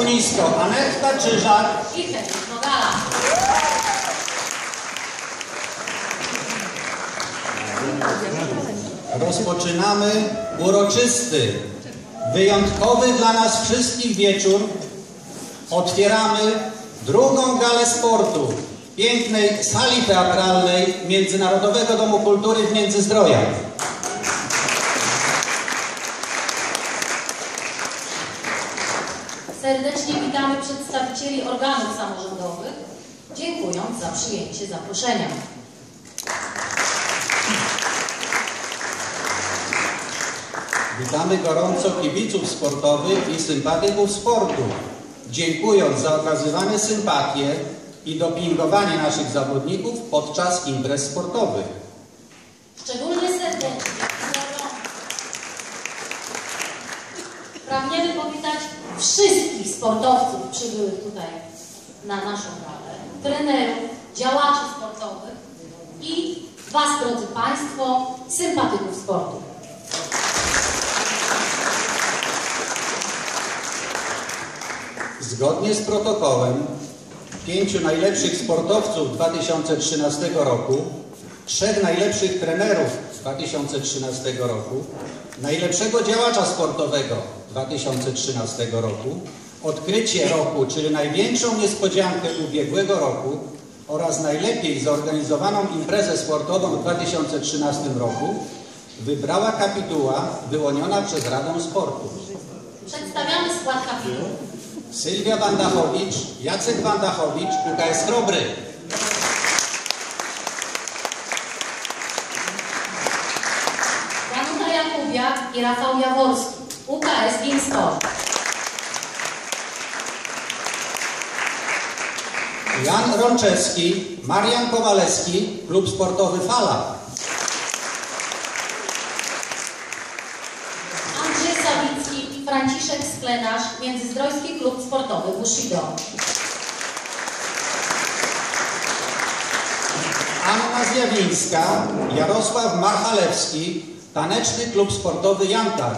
nisko Aneta Czyżak i Henryk Nogala. Rozpoczynamy uroczysty, wyjątkowy dla nas wszystkich wieczór. Otwieramy drugą galę sportu w pięknej sali teatralnej Międzynarodowego Domu Kultury w Międzyzdrojach. Serdecznie witamy przedstawicieli organów samorządowych, dziękując za przyjęcie zaproszenia. Witamy gorąco kibiców sportowych i sympatyków sportu, dziękując za okazywane sympatie i dopingowanie naszych zawodników podczas imprez sportowych. Szczególnie serdecznie pragniemy powitać wszystkich sportowców przybyłych tutaj na naszą galę, trenerów, działaczy sportowych i Was, drodzy Państwo, sympatyków sportu. Zgodnie z protokołem 5 najlepszych sportowców 2013 roku, 3 najlepszych trenerów 2013 roku, najlepszego działacza sportowego 2013 roku, odkrycie roku, czyli największą niespodziankę ubiegłego roku oraz najlepiej zorganizowaną imprezę sportową w 2013 roku wybrała kapituła wyłoniona przez Radę Sportu. Przedstawiamy skład kapituły. Sylwia Wandachowicz, Jacek Wandachowicz, UKS Chrobry. Danuta Jakubiak i Rafał Jaworski, UKS Ginstol. Jan Rączewski, Marian Kowalewski, Klub Sportowy Fala. Andrzej Sawicki i Franciszek Sklenarz, Międzyzdrojski Klub Sportowy Bushido. Anna Zjawińska, Jarosław Marchalewski, Taneczny Klub Sportowy Jantar.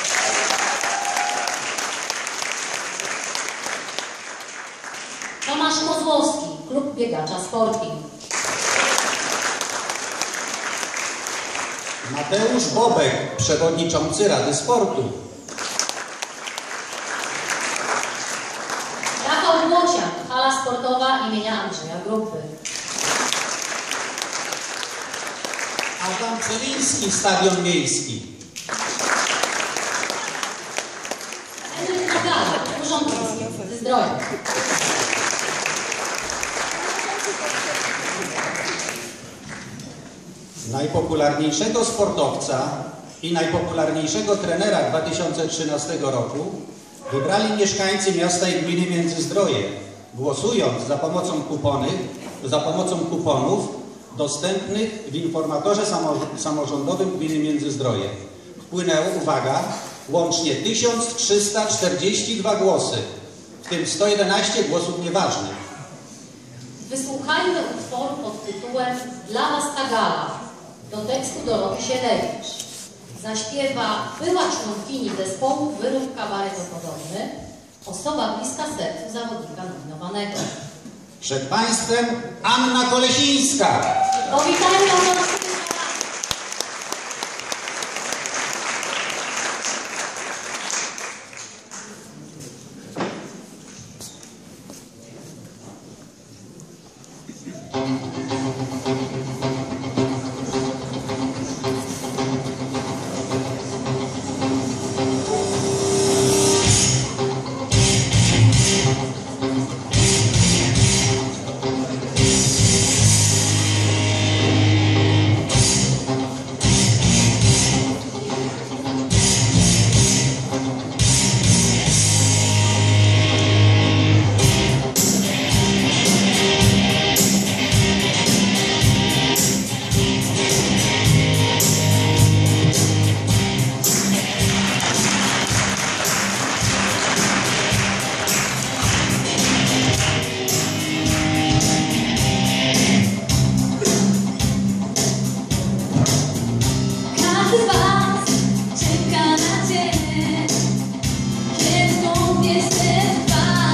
Tomasz Kozłowski, Klub Biegacza Sporting. Mateusz Bobek, Przewodniczący Rady Sportu. Rafał Błociak, Hala Sportowa imienia Andrzeja Grupy. Adam Celiński, Stadion Miejski. Henryk Nogala, Urząd Miejski Zdrowia. Najpopularniejszego sportowca i najpopularniejszego trenera 2013 roku wybrali mieszkańcy miasta i gminy Międzyzdroje, głosując za pomocą kuponów dostępnych w informatorze samorządowym gminy Międzyzdroje. Wpłynęło, uwaga, łącznie 1342 głosy, w tym 111 głosów nieważnych. Wysłuchajmy utworu pod tytułem Dla Was ta gala, do tekstu Doroty Sielewicz. Zaśpiewa była członkini zespołu Wyrób kabaretopodobny, osoba bliska sercu zawodnika nominowanego. Przed Państwem Anna Kolesińska. Powitajmy o Czeka na Ciebie, kiedy stąd jestem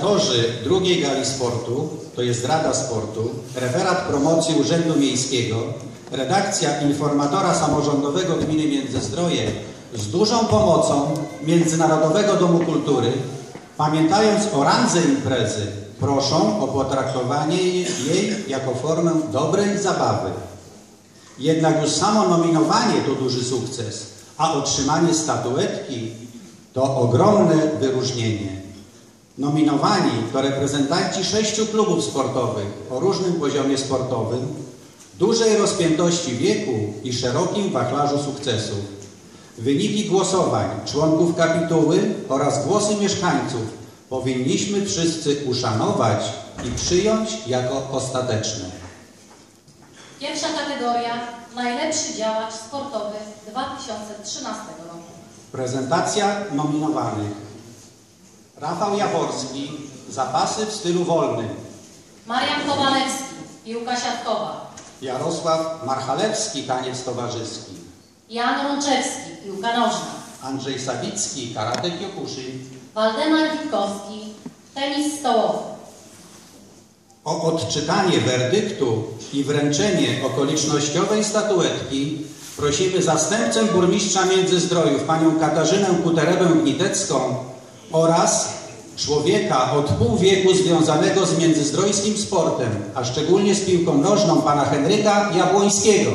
Organizatorzy drugiej gali sportu, to jest Rada Sportu, referat promocji Urzędu Miejskiego, redakcja informatora samorządowego gminy Międzyzdroje z dużą pomocą Międzynarodowego Domu Kultury, pamiętając o randze imprezy, proszą o potraktowanie jej jako formę dobrej zabawy. Jednak już samo nominowanie to duży sukces, a otrzymanie statuetki to ogromne wyróżnienie. Nominowani to reprezentanci 6 klubów sportowych o różnym poziomie sportowym, dużej rozpiętości wieku i szerokim wachlarzu sukcesów. Wyniki głosowań członków kapituły oraz głosy mieszkańców powinniśmy wszyscy uszanować i przyjąć jako ostateczne. Pierwsza kategoria – najlepszy działacz sportowy 2013 roku. Prezentacja nominowanych. Rafał Jaworski, zapasy w stylu wolnym. Marian Kowalewski, piłka siatkowa. Jarosław Marchalewski, taniec towarzyski. Jan Rączewski, piłka nożna. Andrzej Sawicki, karate kyokushin. Waldemar Witkowski, tenis stołowy. O odczytanie werdyktu i wręczenie okolicznościowej statuetki prosimy zastępcę burmistrza Międzyzdrojów, panią Katarzynę Kuterebę-Gnitecką oraz człowieka od pół wieku związanego z międzyzdrojskim sportem, a szczególnie z piłką nożną, pana Henryka Jabłońskiego.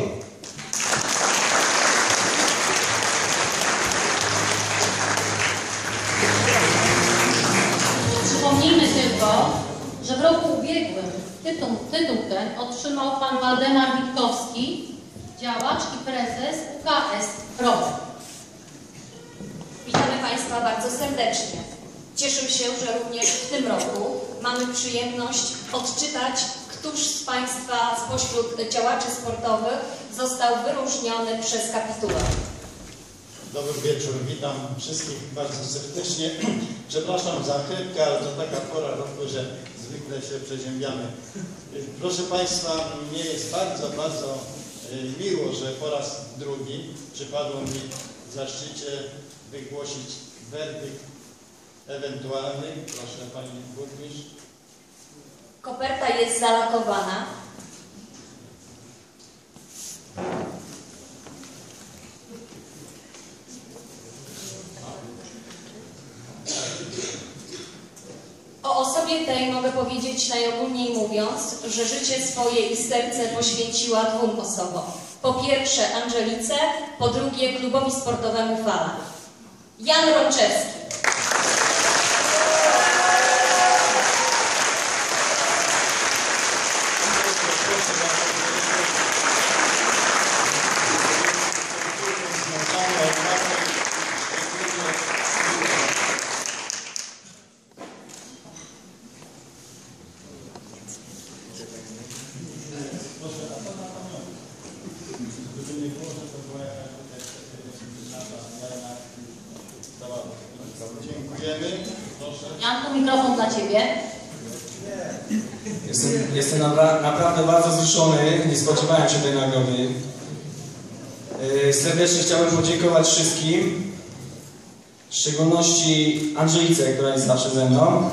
Przypomnijmy tylko, że w roku ubiegłym tytuł ten otrzymał pan Waldemar Witkowski, działacz i prezes UKS Rodek. Witamy Państwa bardzo serdecznie. Cieszę się, że również w tym roku mamy przyjemność odczytać, któż z Państwa spośród działaczy sportowych został wyróżniony przez kapitułę. Dobry wieczór, witam wszystkich bardzo serdecznie. Przepraszam za chrypkę, ale to taka pora roku, że zwykle się przeziębiamy. Proszę Państwa, mnie jest bardzo, bardzo miło, że po raz drugi przypadło mi w zaszczycie wygłosić werdykt ewentualny. Proszę Pani Burmistrz. Koperta jest zalakowana. O osobie tej mogę powiedzieć najogólniej mówiąc, że życie swoje i serce poświęciła 2 osobom. Po pierwsze Angelice, po drugie klubowi sportowemu Fala. Jan Rączewski. Dziękujemy. Proszę. Janku, mikrofon dla Ciebie. Jestem naprawdę bardzo wzruszony, nie spodziewałem się tej nagrody. Serdecznie chciałbym podziękować wszystkim, w szczególności Angelice, która jest zawsze ze mną.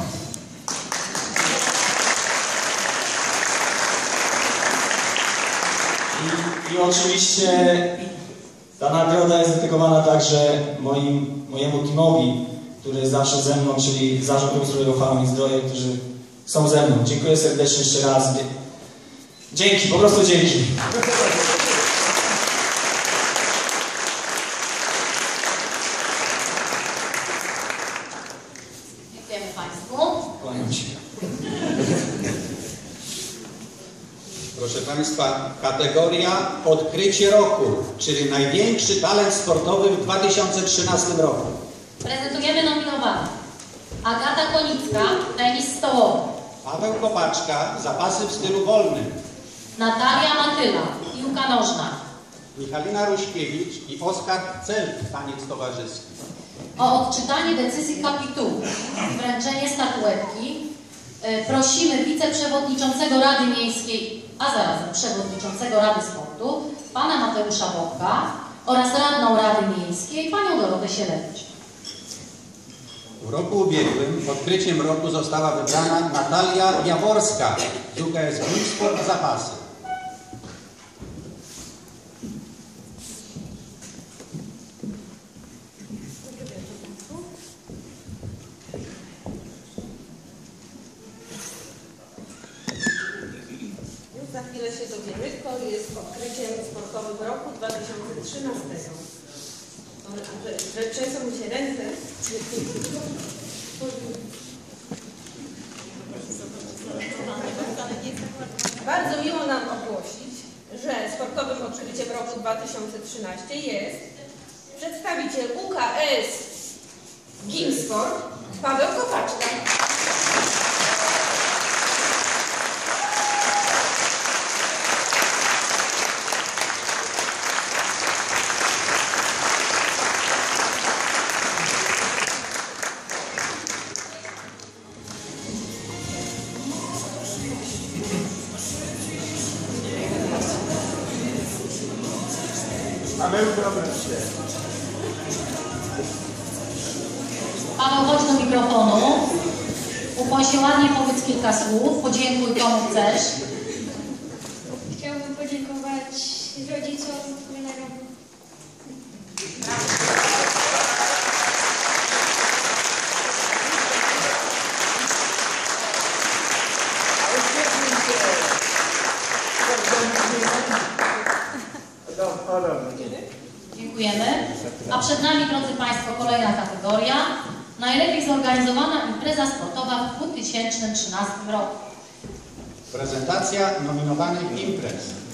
I oczywiście ta nagroda jest dedykowana także mojemu teamowi, który jest zawsze ze mną, czyli Zarząd Ustrojowego Fala Międzyzdroje, którzy są ze mną. Dziękuję serdecznie jeszcze raz. Dzięki, po prostu dzięki. Dziękujemy Państwu. Kłaniam się. Proszę Państwa, kategoria Odkrycie Roku, czyli największy talent sportowy w 2013 roku. Prezentujemy nominowanych. Agata Konicka, tenis stołowy. Paweł Kopaczka, zapasy w stylu wolnym. Natalia Matyla, piłka nożna. Michalina Ruśkiewicz i Oskar Celt, taniec towarzyski. O odczytanie decyzji kapituły i wręczenie statuetki prosimy wiceprzewodniczącego Rady Miejskiej, a zarazem przewodniczącego Rady Sportu, pana Mateusza Bobka oraz radną Rady Miejskiej, panią Dorotę Sielewicz. W roku ubiegłym odkryciem roku została wybrana Natalia Jaworska z UKS Gimsport Zapasy. Za chwilę się dowiemy, kto jest odkryciem sportowym roku 2013. Że trzęsą mi się ręce. Bardzo miło nam ogłosić, że sportowym odkryciem roku 2013 jest przedstawiciel UKS Gimsport Paweł Kopaczka. Paweł, chodź do mikrofonu. Ukłoń się ładnie, powiedz kilka słów. Podziękuj, komu chcesz. Chciałbym podziękować rodzicom, trenerom. Dziękujemy. A przed nami, drodzy Państwo, kolejna kategoria. Najlepiej zorganizowana impreza sportowa w 2013 roku. Prezentacja nominowanych imprez.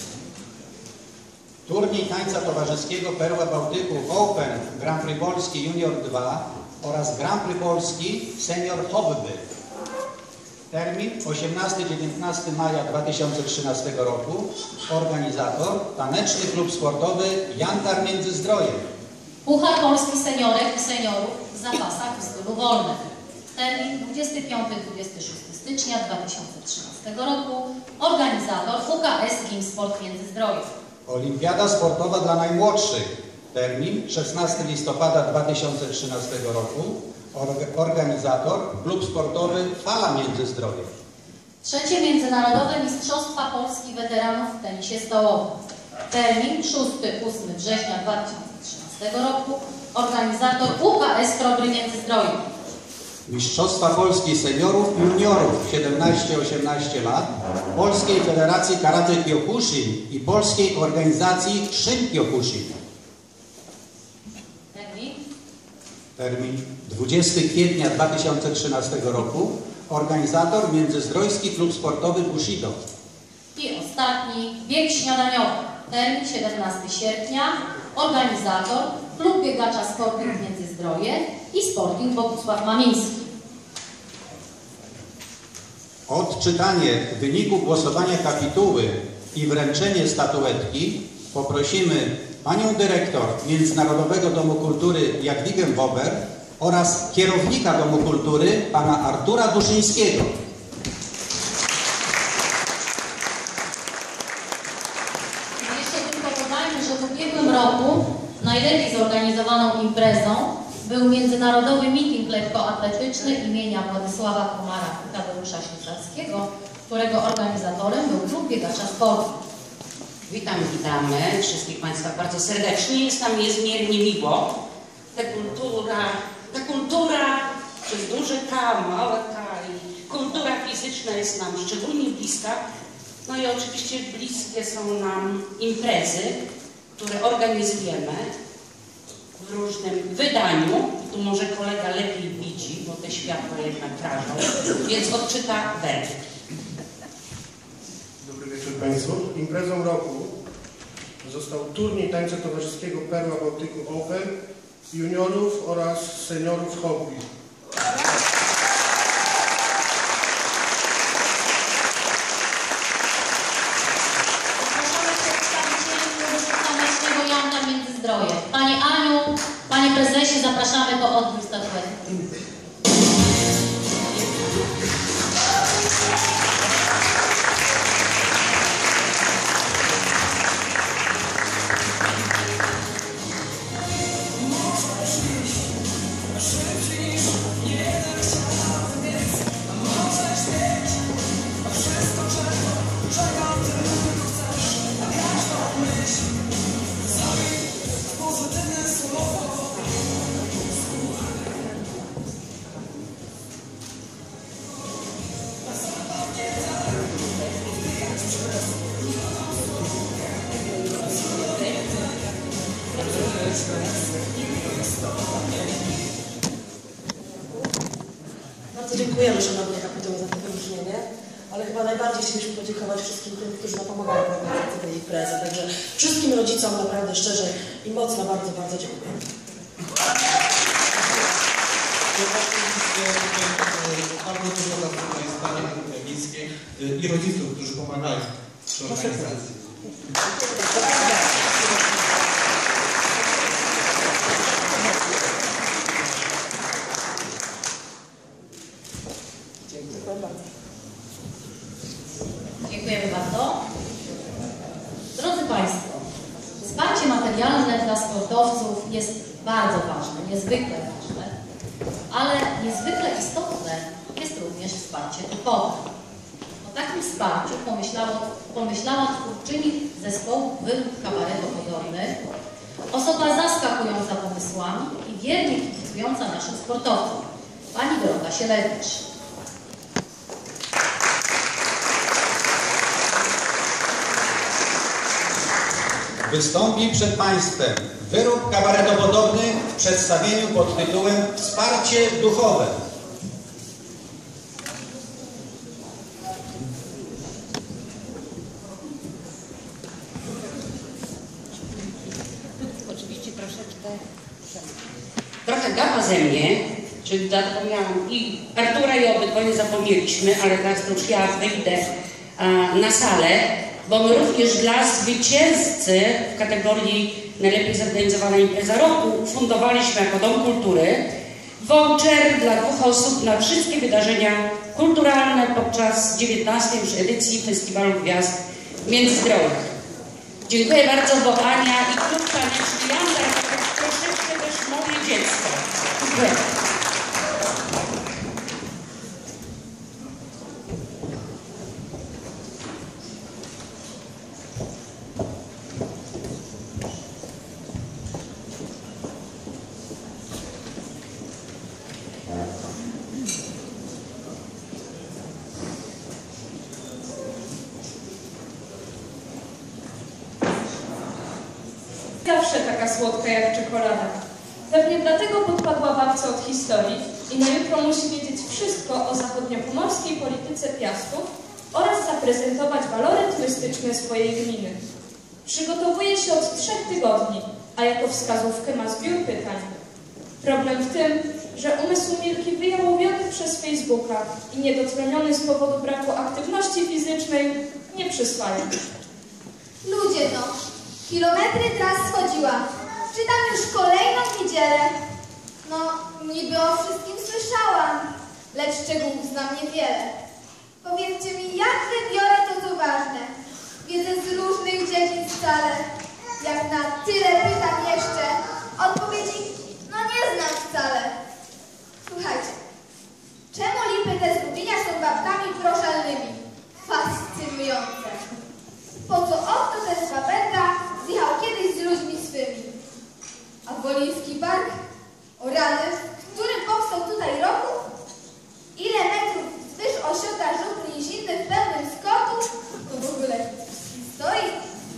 Turniej tańca towarzyskiego Perła Bałtyku Open Grand Prix Polski Junior 2 oraz Grand Prix Polski Senior Hobby. Termin 18-19 maja 2013 roku. Organizator Taneczny Klub Sportowy Jantar Międzyzdroje. Puchar Polski Seniorek i Seniorów w zapasach w stylu wolnym. Termin 25-26 stycznia 2013 roku. Organizator UKS Gimsport Międzyzdroje. Olimpiada Sportowa dla Najmłodszych. Termin 16 listopada 2013 roku. Organizator Klub Sportowy Fala Międzyzdroje. Trzecie Międzynarodowe Mistrzostwa Polski Weteranów w tenisie stołowym. Termin 6-8 września 2013 roku. Organizator UKS Krobry Międzyzdroje. Mistrzostwa Polski Seniorów i Juniorów 17-18 lat Polskiej Federacji Karate Kyokushin i Polskiej Organizacji Shin Kyokushin. Termin 20 kwietnia 2013 roku. Organizator Międzyzdrojski Klub Sportowy Bushido. I ostatni bieg śniadaniowy. Termin 17 sierpnia. Organizator Klub Biegacza Sporting Międzyzdroje i Sporting Bogusław Mamiński. Odczytanie wyniku głosowania kapituły i wręczenie statuetki poprosimy panią dyrektor Międzynarodowego Domu Kultury Jadwigę Bober oraz kierownika Domu Kultury pana Artura Duszyńskiego. Jeszcze tylko dodajmy, że w ubiegłym roku najlepiej zorganizowaną imprezą był międzynarodowy meeting lekkoatletyczny imienia Władysława Komara i Tadeusza Ślusarskiego, którego organizatorem był Klub Biegacza Sportu. Witamy wszystkich Państwa bardzo serdecznie. Jest nam niezmiernie miło. Ta kultura przez duże K, małe K i kultura fizyczna jest nam szczególnie bliska. No i oczywiście bliskie są nam imprezy, które organizujemy w różnym wydaniu. Tu może kolega lepiej widzi, bo te światła jednak rażą, więc odczyta werdykt. Dobry wieczór Państwu. Imprezą roku został turniej tańca towarzyskiego Perła Bałtyku Open juniorów oraz seniorów hobby. Zapraszamy przedstawicieli Klubu Tanecznego Jantar Międzyzdroje. Pani Aniu, Panie Prezesie, zapraszamy po odbiór statuetki. Nie Bardzo dziękujemy Szanowny Kapituły za to wyróżnienie, ale chyba najbardziej chcieliśmy podziękować wszystkim tym, którzy nam pomagają w organizacji tej imprezy. Także wszystkim rodzicom naprawdę szczerze i mocno bardzo, bardzo dziękuję. Bardzo dużo za to jest Pani Miejskiej i rodziców, którzy pomagają przy organizacji. Dziękujemy bardzo. Drodzy Państwo, wsparcie materialne dla sportowców jest bardzo ważne, niezwykle ważne, ale niezwykle istotne jest również wsparcie duchowe. O takim wsparciu pomyślała twórczyni zespołu Wyrób Kabaretowo-Podobnych, osoba zaskakująca pomysłami i wiernie kibicująca naszym sportowcom, pani Dorota Sielewicz. Wystąpi przed Państwem Wyrób Kabaretopodobny w przedstawieniu pod tytułem Wsparcie duchowe. Oczywiście trochę gapa ze mnie, czyli zapomniałam i Artura i Oby, bo nie zapomnieliśmy, ale teraz to już ja wyjdę na salę, bo my również dla zwycięzcy w kategorii najlepiej zorganizowana impreza roku ufundowaliśmy jako Dom Kultury voucher dla 2 osób na wszystkie wydarzenia kulturalne podczas 19. już edycji Festiwalu Gwiazd w Międzyzdrojach. Dziękuję bardzo, bo Ania i klub taneczny Janda, jako troszeczkę też moje dziecko. Dziękuję. Zawsze taka słodka jak czekolada. Pewnie dlatego podpadła babce od historii i na jutro musi wiedzieć wszystko o zachodniopomorskiej polityce Piastów oraz zaprezentować walory turystyczne swojej gminy. Przygotowuje się od 3 tygodni, a jako wskazówkę ma zbiór pytań. Problem w tym, że umysł Milki wyjałowiony przez Facebooka i niedotleniony z powodu braku aktywności fizycznej nie przyswaja. Ludzie no, kilometry tras schodziłam. Czytam już kolejną niedzielę. No, niby o wszystkim słyszałam, lecz szczegółów znam niewiele. Powiedzcie mi, jak wybiorę to, co ważne? Wiedzę z różnych dziedzin wcale. Jak na tyle pytań jeszcze, odpowiedzi no nie znam wcale. Słuchajcie, czemu lipy te zgubienia są babkami proszalnymi? Fascynujące. Po co oto ten szwaberka zjechał kiedyś z ludźmi swymi? A Woliński Park? O rany, który powstał tutaj roku? Ile metrów wzwyż osiąga rzut niziny w pełnym skoku? To w ogóle historii.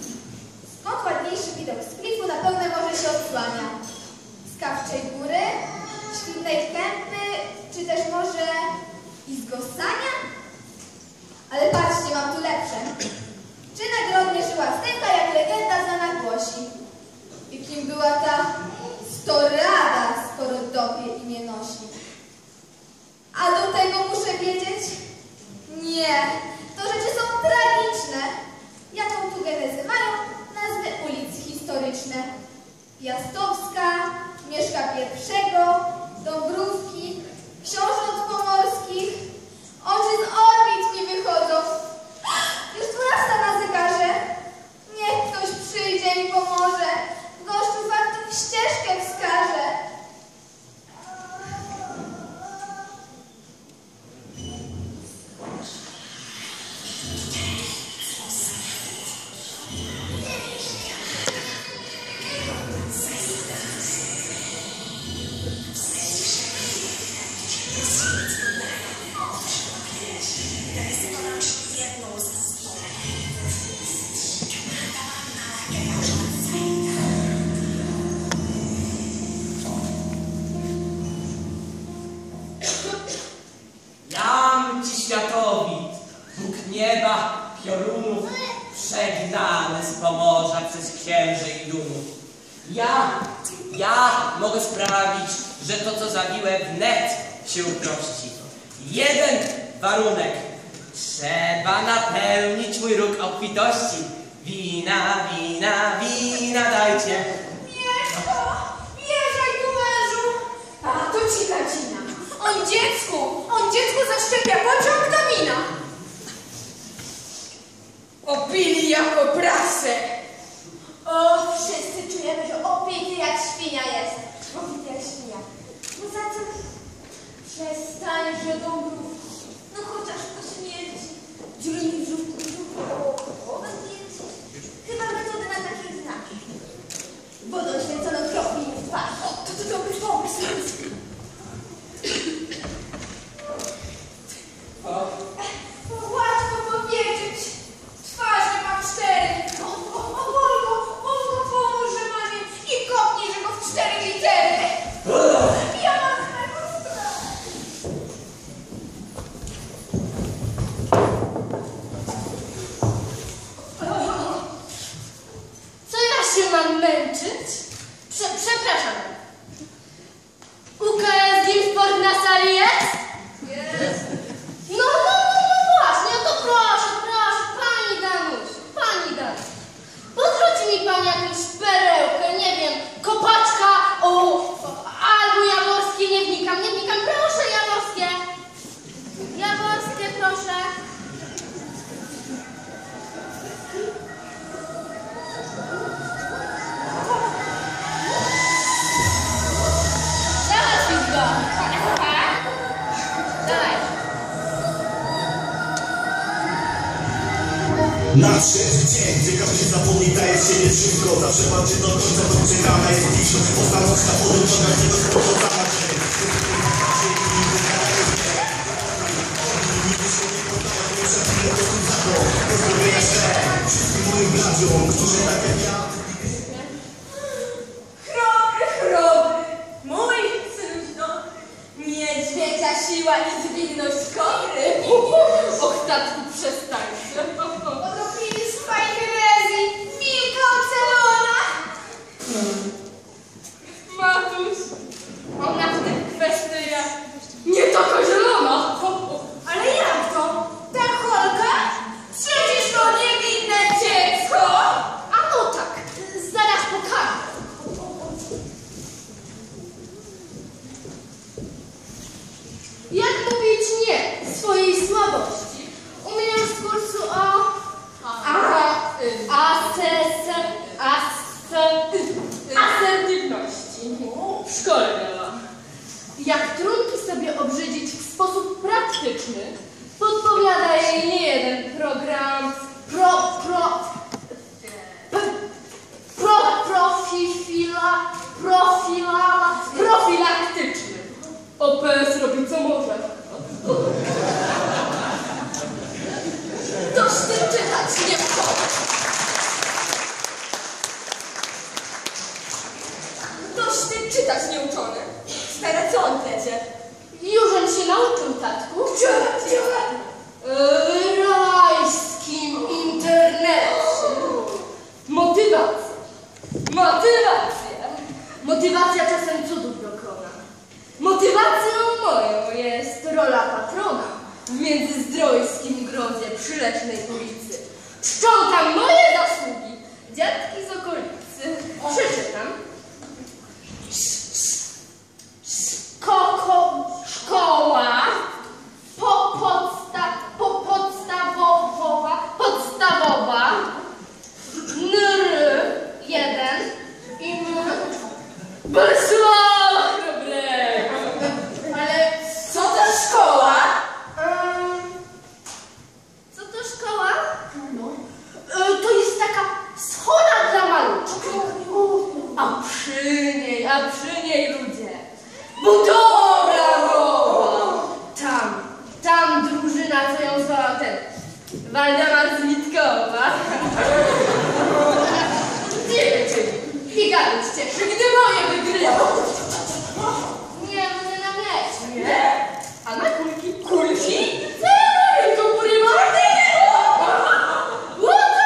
Skąd ładniejszy widok z klifu na pełne morze się odsłania? Z Kawczej Góry? Świtnej Kępy? Czy też może i z Gossania? Ale patrzcie, mam tu lepsze. Czy nagrobnie żyła Stęka, jak legenda znana głosi? I kim była ta storada, skoro tobie imię nosi? A do tego muszę wiedzieć? Nie, to rzeczy są tragiczne. Jaką tu genezę mają nazwy ulic historyczne? Piastowska, Mieszka I, Dąbrówki, Książąt Pomorskich. Oczy z orbit mi wychodzą. Już 12 na zegarze. Niech ktoś przyjdzie i pomoże. Gościu faktów przegnane z Pomorza przez księży i dumów. Ja mogę sprawić, że to, co zawiłe, wnet się uprości. Jeden warunek. Trzeba napełnić mój róg obfitości. Wina, wina, wina dajcie. Mieszko, wjeżdżaj tu mężu. A, to ci gadzina. On dziecku zaszczepia pociąg do mina. Opili jako prasę. O, wszyscy czujemy, że opity jak świnia jest. Opity jak świnia. Poza tym przestań, że dąbrówku. No chociaż po śmierci. Dziury mi w brzuchu głowę zdjęcie. Chyba metody na takie znaki. Wodą święconą kropi mi w twarz. O, to dobry pomysł. Łatwo powiedzieć. Twarze ma 4. Olgo, pomóż, że mamie i kopnij, że go w 4 litery. Ja mam Co ja się mam męczyć? Przepraszam. UKS Sport na sali jest? Jest. No właśnie, no to proszę, pani Danuś. Podrzuci mi pani jakąś perełkę, nie wiem, kopaczka, albo jaworskie, nie wnikam, proszę jaworskie. Jaworskie, proszę. Załatwić go. Dawaj. Nadszedł dzień, gdy każdy zapomni, daje z siebie wszystko. Zawsze walczy do końca, to czekana jest blisko. Postanowcza podróżna, nie do spotkania się. Nigdy się nie poddają, nie przepnę to tu za to. Pozwolę jeszcze wszystkim moim braciom, którzy tak jak ja. Chrobry, mój synuś dobry. Niedźwiedzia siła i zwinność kobry. Och, tatku, przestańcie. Odopili swaj herezji, wilka Ocelona. Matuś, ona w tych kwestiach nie taka zielona. Ale jak to? Ta Holka? Przecież to niewinne dziecko. A no tak, zaraz pokażę. Jak mówić nie swojej słabości? U mnie już z kursu o asertywności w szkole miałam. Jak trunki sobie obrzydzić w sposób praktyczny, podpowiada jej niejeden program profilaktyczny. OPS robi co może. Dość tym czytać nie wchodzi. Dość tym czytać nieuczony. Stara, co on plecie? Już on się nauczył, tatku. Gdzie? Rajskim internecie. Motywacja czasem cudów dokona. Motywacją moją jest rola patrona w międzyzdrojskim grodzie przy Leśnej ulicy. Czczą tam moje zasługi dziadki z okolicy. Przeczytam. Szkoła podstawowa NR 1 i Bolesława Chrobrego. Ale co to szkoła? Co to szkoła? To jest taka schoda dla maluczków. A przy niej ludzie. Budowla nowa. Tam drużyna, co ją zwołał ten Waldemar z Witkowa. Nie wiecie, Figarus cieszy, gdy moje wygrywa. Nie, no nie na mecz. Nie? A na kulki? Kulki? Co ja robię, kukury mordy? What?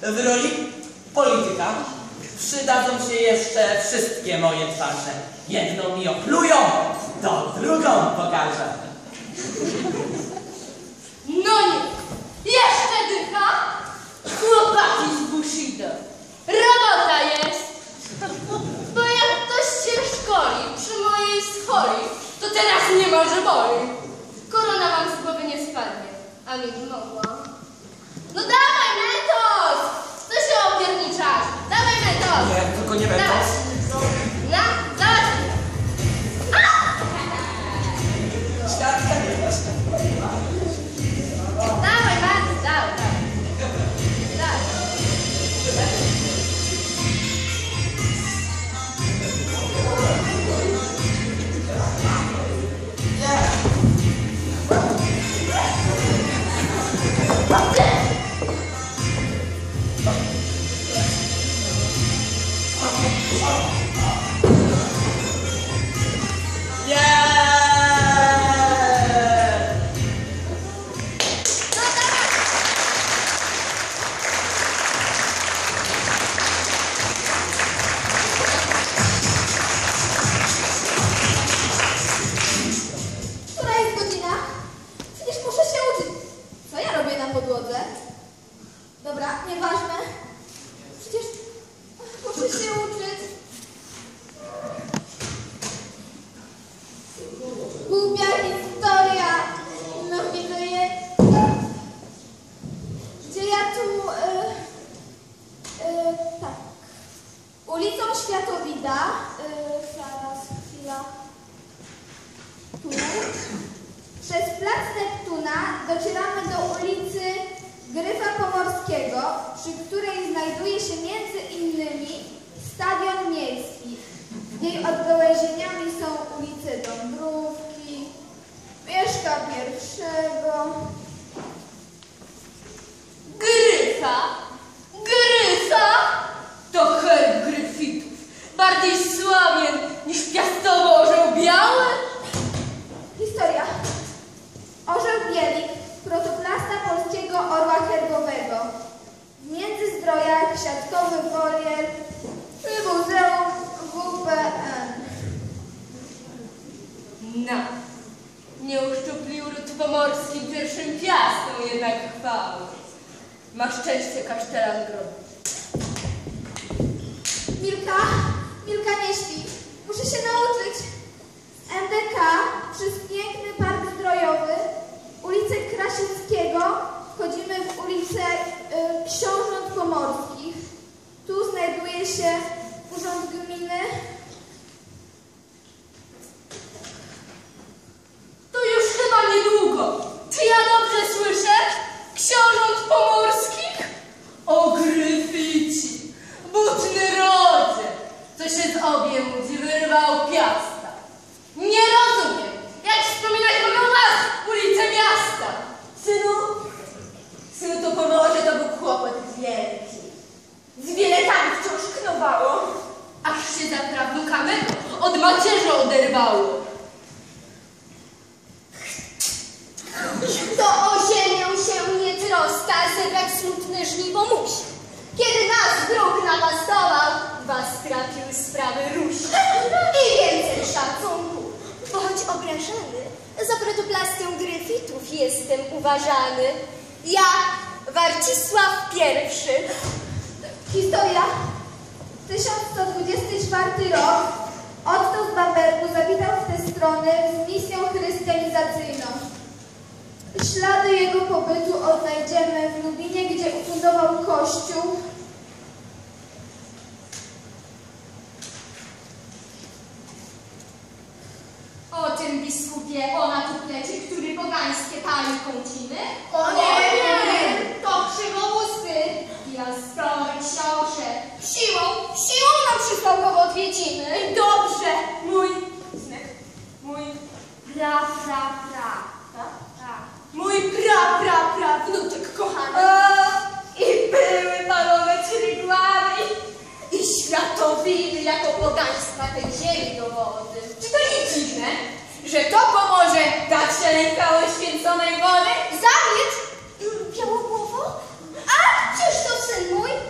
W roli polityka przydadzą się jeszcze wszystkie moje twarze. Jedną mi oplują, to drugą pokażę. No nie, jeszcze dycha? Chłopaki z Bushido. Robota jest. Bo jak ktoś się szkoli przy mojej scholi, to teraz nie ma, że boli. Korona wam z głowy nie spadnie, a mi mogła. No dawaj, Mentos! Co się opierniczasz? Dawaj, Mentos! Nie, tylko nie Mentos. Na, dawaj! Dawaj, Mentos, dawaj, dawaj. Która jest godzina? Przecież muszę się uczyć. Co ja robię na podłodze? Dobra, nieważne. Przecież muszę się uczyć. Głupia historia. No widzę je. Gdzie ja tu... tak. Ulicą Światowida. Zaraz, chwila. Tu. Przez plac Neptuna docieramy do ulicy Gryfa Pomorskiego, przy której znajduje się między innymi Stadion Miejski. Jej odgałęzieniami są ulice Dąbrówki, Mieszka I. Gryfa? Gryfa? To herb gryfitów. Bardziej sławien niż piastowo orzeł biały? Historia. Orzeł Bielik, protoplasta polskiego orła herbowego. W Międzyzdrojach siatkowy wolier przy Muzeum WPN. No, nie uszczuplił ród pomorski pierwszym piastom jednak chwały. Ma szczęście kasztelan grobu. Milka nie śpi. Muszę się nauczyć. Z MDK przez piękny park zdrojowy, ulicę Krasińskiego, wchodzimy w ulicę Książąt Pomorskich. Tu znajduje się Urząd Gminy. To już chyba niedługo. Czy ja dobrze słyszę? Książąt Pomorskich? O gryfici, butny rodze, co się z obie łudzi wyrwał piasta. Nie rozumiem, jak wspominać mogą was, ulice miasta. Synu, to Pomorze to był kłopot wielki. Z bieletami wciąż knowało. Aż się za prawnuka mego od macierzy oderwało. To o ziemię się nie troska, zebrać smutne żniwo musi. Kiedy nas wróg napastował, was trafił sprawy ruszy. I więcej szacunku. Bo choć obrażany, za protoplastę gryfitów jestem uważany. Ja, Warcisław I. Historia. 1124 rok. Otto z Bambergu zawitał w te strony z misją chrystianizacyjną. Ślady jego pobytu odnajdziemy w Lubinie, gdzie ufundował kościół. O tym biskupie, o na tuplecie, który pogańskie pali kąciny? O nie! To krzywousty, piastowy książę. Siłą nam przysłał go w odwiedziny. Dobrze, mój wnuczek kochany. I były panowe Cyrygłady i Światowidy jako pogaństwa tej ziemi do wody. Czy to nie dziwne, Że to pomoże dać się lękało święconej wody? Zamilcz! Białogłowo? A, czyż to syn mój?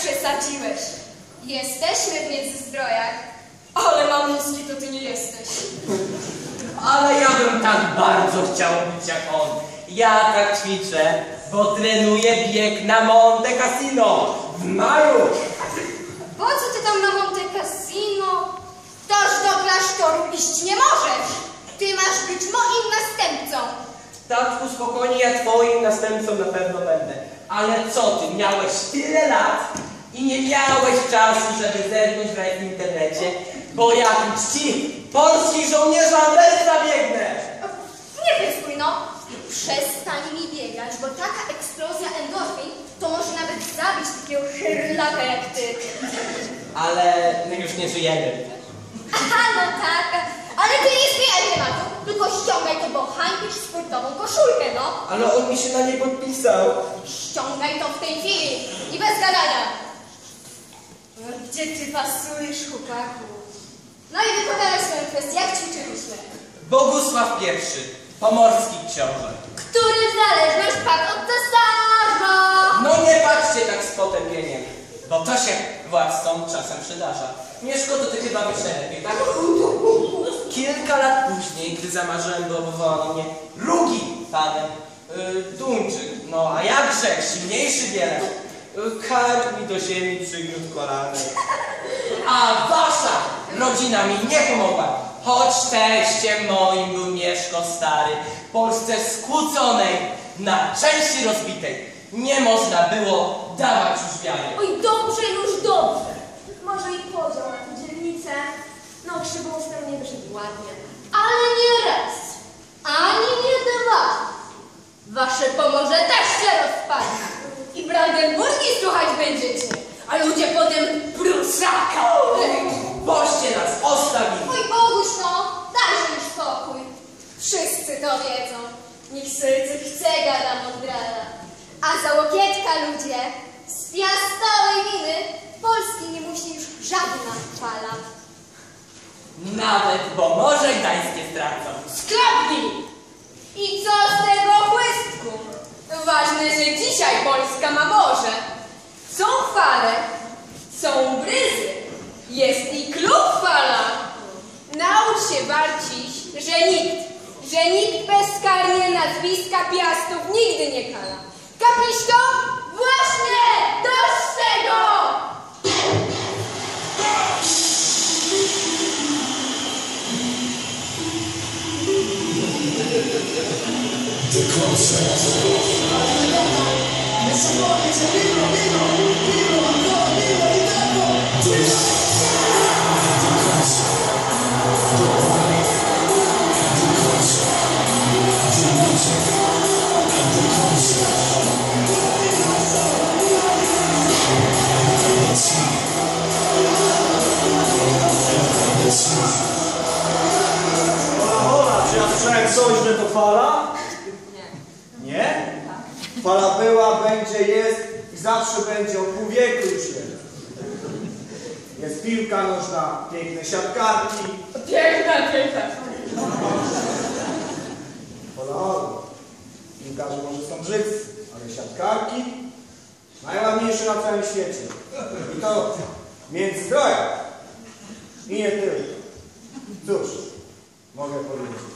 przesadziłeś. Jesteśmy w Międzyzdrojach. Ale mamuski to ty nie jesteś. Ale ja bym tak bardzo chciał być jak on. Ja tak ćwiczę, bo trenuję bieg na Monte Cassino w maju. Po co ty tam na Monte Cassino? Toż do klasztoru iść nie możesz. Ty masz być moim następcą. Tatku, spokojnie, ja twoim następcą na pewno będę. Ale co ty, miałeś tyle lat i nie miałeś czasu, żeby zerknąć w internecie, bo ja tu czci polskich żołnierza Andresa biegnę. Nie pyskuj no. Przestań mi biegać, bo taka eksplozja endorfin to może nawet zabić takiego chyrlaka jak ty. Ale my już nie żyjemy. Aha, no tak. Ale ty nie zmieniaj tematu, tylko ściągaj to, bo hańbisz sportową koszulkę, no. Ale on mi się na nie podpisał. Ściągaj to w tej chwili i bez gadania. Gdzie ty pasujesz, chłopaku? No i wypowiadaj swoją kwestię, jak ćwiczyliśmy? Bogusław I, pomorski książę. Który w zależność padł od cesarza. No nie patrzcie tak z potępieniem, bo to się władcom czasem przydarza. Mieszko, to ty chyba wiesz najlepiej, tak? Kilka lat później, gdy zamarzyłem, by obwołano mnie drugi panem Duńczyk. No a jakże, silniejszy wiele. Kark mi do ziemi przygniótł kolany. A wasza rodzina mi nie pomogła. Choć teściem moim był Mieszko stary, Polsce skłóconej, na części rozbitej, nie można było dawać już wiary. Oj, dobrze, już dobrze. Może i podział na tę dzielnicę. No, krzywą stronę nie wyszedł ładnie. Ale nie raz, ani nie dwa. Wasze Pomorze też się rozpadnie. I Brandenburgii słuchać będziecie, a ludzie potem Prusaka. Boście nas ostawili. Oj, Boguś, no, dajże już spokój. Wszyscy to wiedzą. Niech serce chce gada mądrala. A za łokietka ludzie, z piastowej winy Polski nie musi już żadna fala. Nawet Pomorze Gdańskie stracą. Sklapnij! I co z tego chłystku? Ważne, że dzisiaj Polska ma morze. Są fale, są bryzy, jest i klub fala. Naucz się, Barciś, że nikt bezkarnie nazwiska Piastów nigdy nie kala. Kapisz to? Właśnie! Dość tego! The Czy ja słyszałem coś, że to fala? Nie? Fala była, będzie, jest i zawsze będzie, od pół wieku już jest. Jest piłka nożna, piękne siatkarki. Piękna, piękna. Polaru. Piłkarze może są brzydcy, ale siatkarki najładniejsze na całym świecie. I to Międzyzdroje. I nie tylko. Cóż, mogę powiedzieć.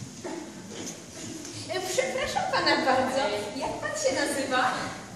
Przepraszam pana bardzo, jak pan się nazywa?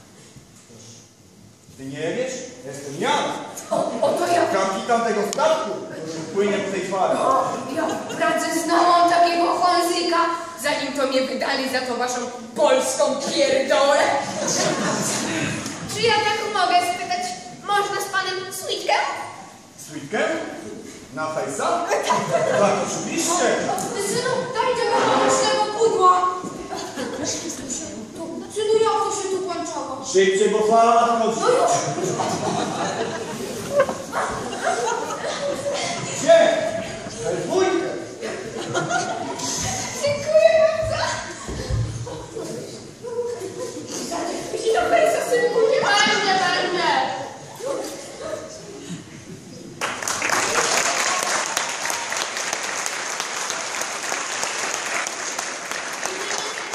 Ty nie wiesz? Jestem Jan. Oto ja. Kapitan tego statku, który płynie po tej fali. Ja wprawdzie znałam takiego Honzyka, zanim to mnie wydali za tą waszą polską pierdolę. Czy ja tak mogę spytać, można z panem sweetkę? Sweetkę? Na fejsa? Tak, oczywiście. Synu, dajcie mi pomocnego pudła. Synu, jak to się tu kończyło? Szybciej, bo fala nadchodzi. No już. Gdzie? We dwójkę. Dziękuję bardzo. Idź do fejsa, synku, nie będę.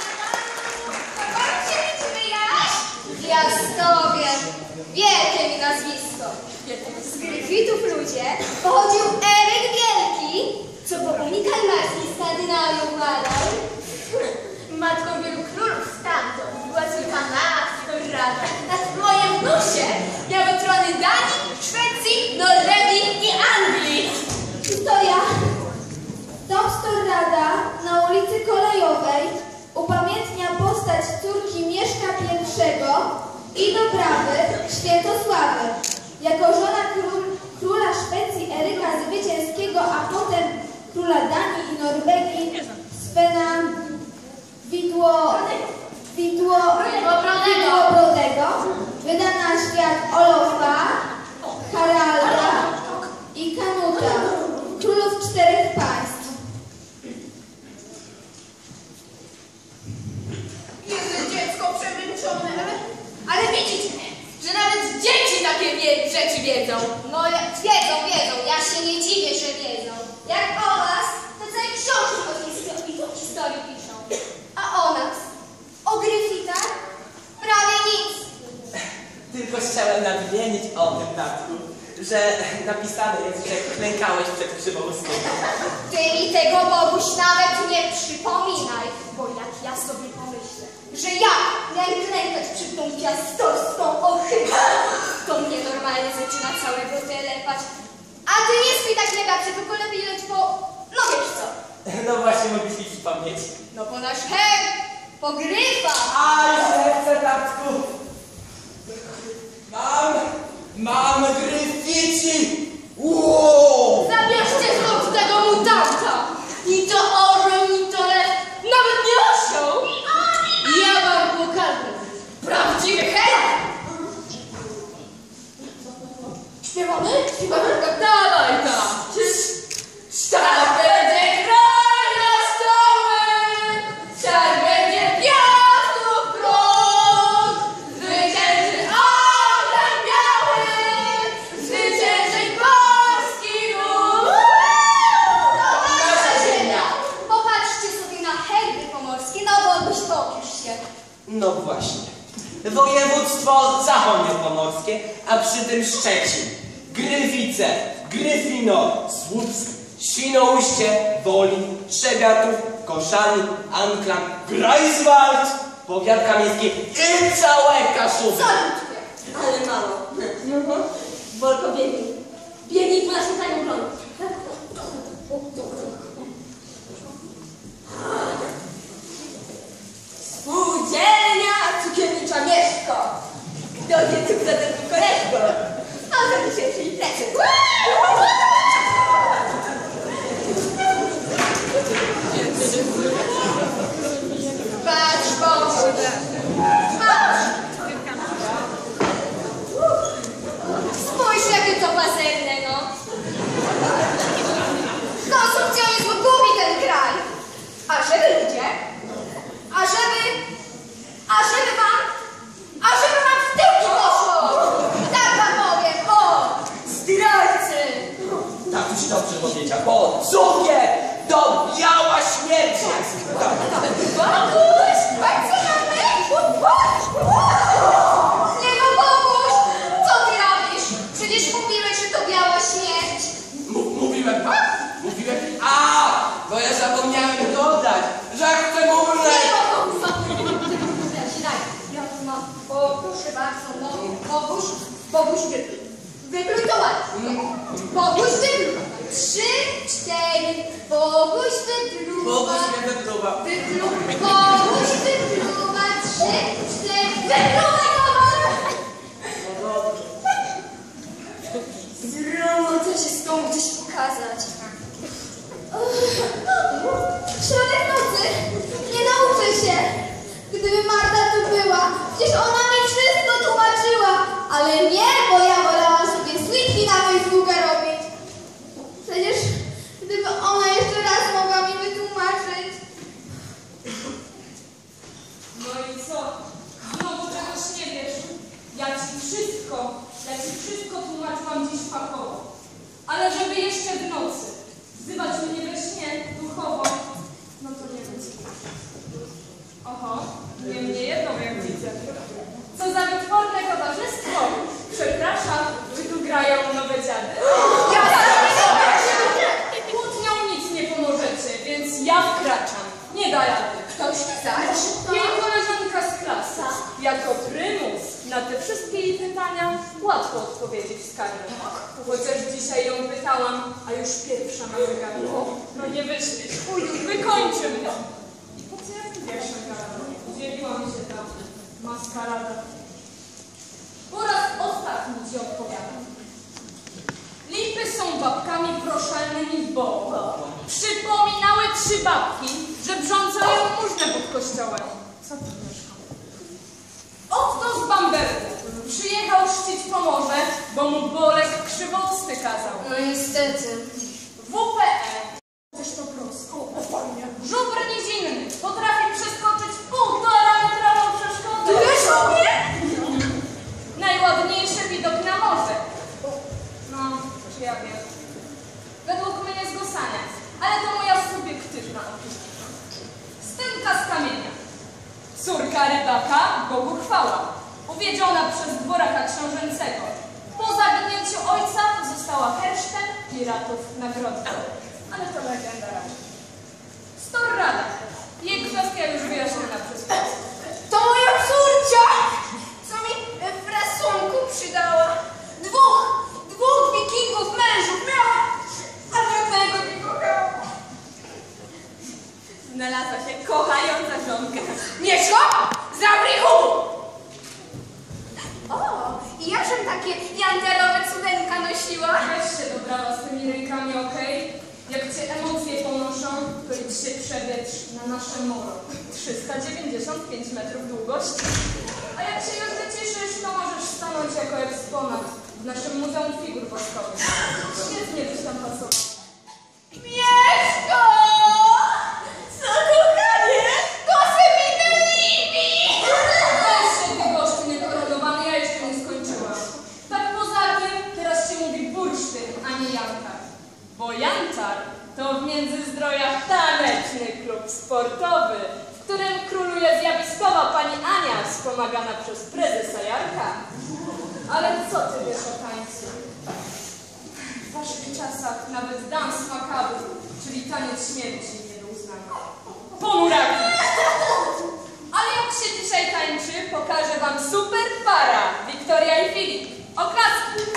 Piastowie, wielkie mi nazwisko. Z Gryfitów ludzie pochodził Eryk Wielki, co po unikalności Skandynawii układał. Matką wielu królów stamtąd była córka Konrada. Na moim wnusie miały trony Danii, Szwecji, Norwegii i Anglii. Historia. Dom Storrada na ulicy Kolejowej upamiętnia postać córki Mieszka I i doprawy Świętosławy. Jako żona króla Szwecji Eryka Zwycięskiego, a potem króla Danii i Norwegii Svena Widłobrodego, wydana na świat Olofa, Haralda i Kanuta, królów 4 państw. Jest dziecko przemęczone, ale widzicie, że nawet dzieci takie rzeczy wiedzą. No wiedzą, ja się nie dziwię, że wiedzą. Jak o was, to całe książki o historii piszą. A o nas, o Gryfitach, prawie nic. Tylko chciałem nadmienić o tym, tatku, że napisane jest, że klękałeś przed Przybałowskim. Ty mi tego, Boguś, nawet nie przypominaj, bo jak ja sobie pomyślę, że ja miałem klękać przed tą piastorską ohydną, to mnie normalnie zaczyna całego telepać. A ty nie spij tak negacji, tylko lepiej leć po... no wiesz co. No właśnie, mogę ci przypomnieć. No po nasz herb, po Gryfa. Aj, chcę, tatku. Mam Gryfici! Wow! Zabierzcie stąd tego mutanta! Ni to orzeł, ni to lew, nawet nie osioł! Ja wam pokażę prawdziwy herb! Śpiewamy? Dawaj tam! Tak będzie kraj nasz cały! Tak będzie piastów prąd! Zwycięży orzeł biały! Zwycięży polski lud! Nasza ziemia! Popatrzcie sobie na herby pomorskie, no Boguś, popisz się. No właśnie. Województwo zachodniopomorskie, a przy tym Szczecin, Gryfice, Gryfino, Słupsk, Świnoujście, Wolin, Trzebiatów, Koszalin, Anklam, Greifswald, powiat kamiński i całe Kaszuby. Ale mało. Wolko, biegnij. Biegnij po naszą tajną broń. Spółdzielnia cukiernicza Mieszko. Kto nie cukra, ten tylko reszko. A za dzisiejszy imprezy. Patrz, Bogu. Patrz. Spójrz, jakie to pazerne, no. Konsumpcjonizm gubi ten kraj. A żeby ludzie, ażeby wam w tyłki poszło. Tak wam powiem, o, zdrajcy. Tatuś dobrze powiedział, bo cukier to biała śmierć. Boguś, tak co mamy? Nie no, Boguś, co ty robisz? Przecież mówiłeś, że to biała śmierć. Mówiłem, tak? Mówiłem, bo ja zapomniałem dodać, że chcę umrzeć. Ja tu mam, proszę bardzo, no, Boguś wypluj to ładnie. Boguś wypluj. 3, 4, Boguś wypluwa. Boguś wypluwa. 3, 4, wypluwaj Znowu chcę się z tą gdzieś pokazać. Środek nocy, nie nauczę się. Gdyby Marta tu była, przecież ona mi wszystko tłumaczyła. Ale nie, bo ja wolałam sobie sweetki na Facebooka robić. Przecież gdyby ona jeszcze raz mogła mi wytłumaczyć. No i co? Znowu czegoś nie wiesz. Ja ci wszystko tłumaczyłam dziś fachowo. Ale żeby jeszcze w nocy wzywać mnie we śnie duchowo, no to nie wiem. Oho, nie mnie jedną jak widzę. Co za wytworne towarzystwo. Przepraszam, pytania łatwo odpowiedzieć skarżę. Chociaż dzisiaj ją pytałam, a już pierwsza ma zagadnął. No nie wyszliś, wykończy mnie. Po co ja pierwsza gada? Zjawiła mi się ta maskarada. Po raz ostatni ci odpowiadam. Lipy są babkami proszalnymi, bo przypominały 3 babki, że brzącają mużnę pod kościołem. Co ty wiesz? Oto z Bambergu przyjechał szczyć Pomorze, bo mu Bolek krzywousty kazał. No niestety. WPE. Też to prosto. Żubr nizinny potrafi przeskoczyć 1,5-metrową przeszkodę. Dużo mnie? Najładniejszy widok na morze. No, czy ja wiem. Według mnie z Gosania, ale to moja subiektywna opinia. Stępka z kamienia. Córka rybaka, Bogu chwała. Uwiedziona przez dworaka książęcego. Po zaginięciu ojca została hersztem piratów nagrodą. Ale to legenda raczej. Storrada. Jej kwestia już wyjaśniona przez was. To moja córcia, co mi w rysunku przydała. Dwóch wikingów mężów miała, a żadnego nie kochała. Znalazła się kochająca żonka. Mieszko, zabryj chór! O, i ja żem takie janterowe cudeńka nosiła. Weź się dobrała z tymi rękami, okej? Jak cię emocje ponoszą, to idź się przewietrz na nasze moro. 395 metrów długości. A jak się już wyciszysz, to możesz stanąć jako eksponat w naszym Muzeum Figur Woskowych. Świetnie byś tam pasował. Mieszko! Co kochanie? Kosy minęlibi! Weź się, ty gościu niekoronowany, ja jeszcze nie skończyłam. Tak poza tym, teraz się mówi bursztyn, a nie jantar. Bo jantar to w Międzyzdrojach taneczny klub sportowy, w którym króluje zjawiskowa pani Ania, wspomagana przez prezesa Jarka. Ale co ty wiesz o tańcu? W waszych czasach nawet dans macabre, czyli taniec śmierci, nie był znany. Ponuraki! Ale jak się dzisiaj tańczy, pokażę wam super para, Wiktoria i Filip. Oklaski!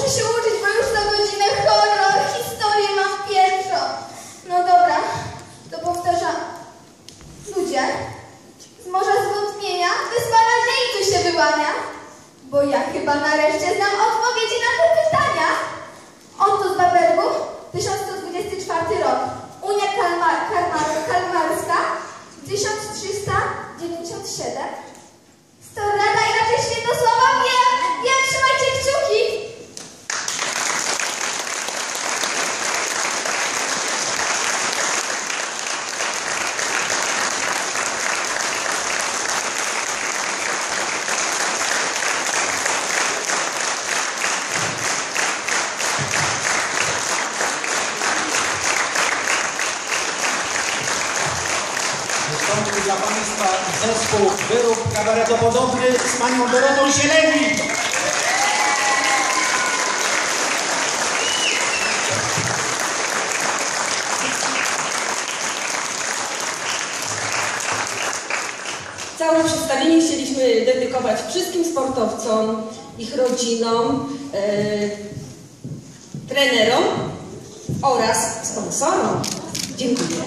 muszę się uczyć, bo już za godzinę horror, historię mam pierwszą. No dobra, to powtarzam. Ludzie, z morza zwątpienia wyspa nadziei tu się wyłania, bo ja chyba nareszcie znam odpowiedzi na te pytania. Oto z Babelgu, 1124 rok. Unia Kalmarska, 1397. Stornada inaczej Świętosława, wiem, trzymajcie kciuki. Wystąpił dla Państwa zespół Wyrób kabaretopodobny z panią Dorotą Zielewicz. Całe przedstawienie chcieliśmy dedykować wszystkim sportowcom, ich rodzinom, trenerom oraz sponsorom. Dziękuję.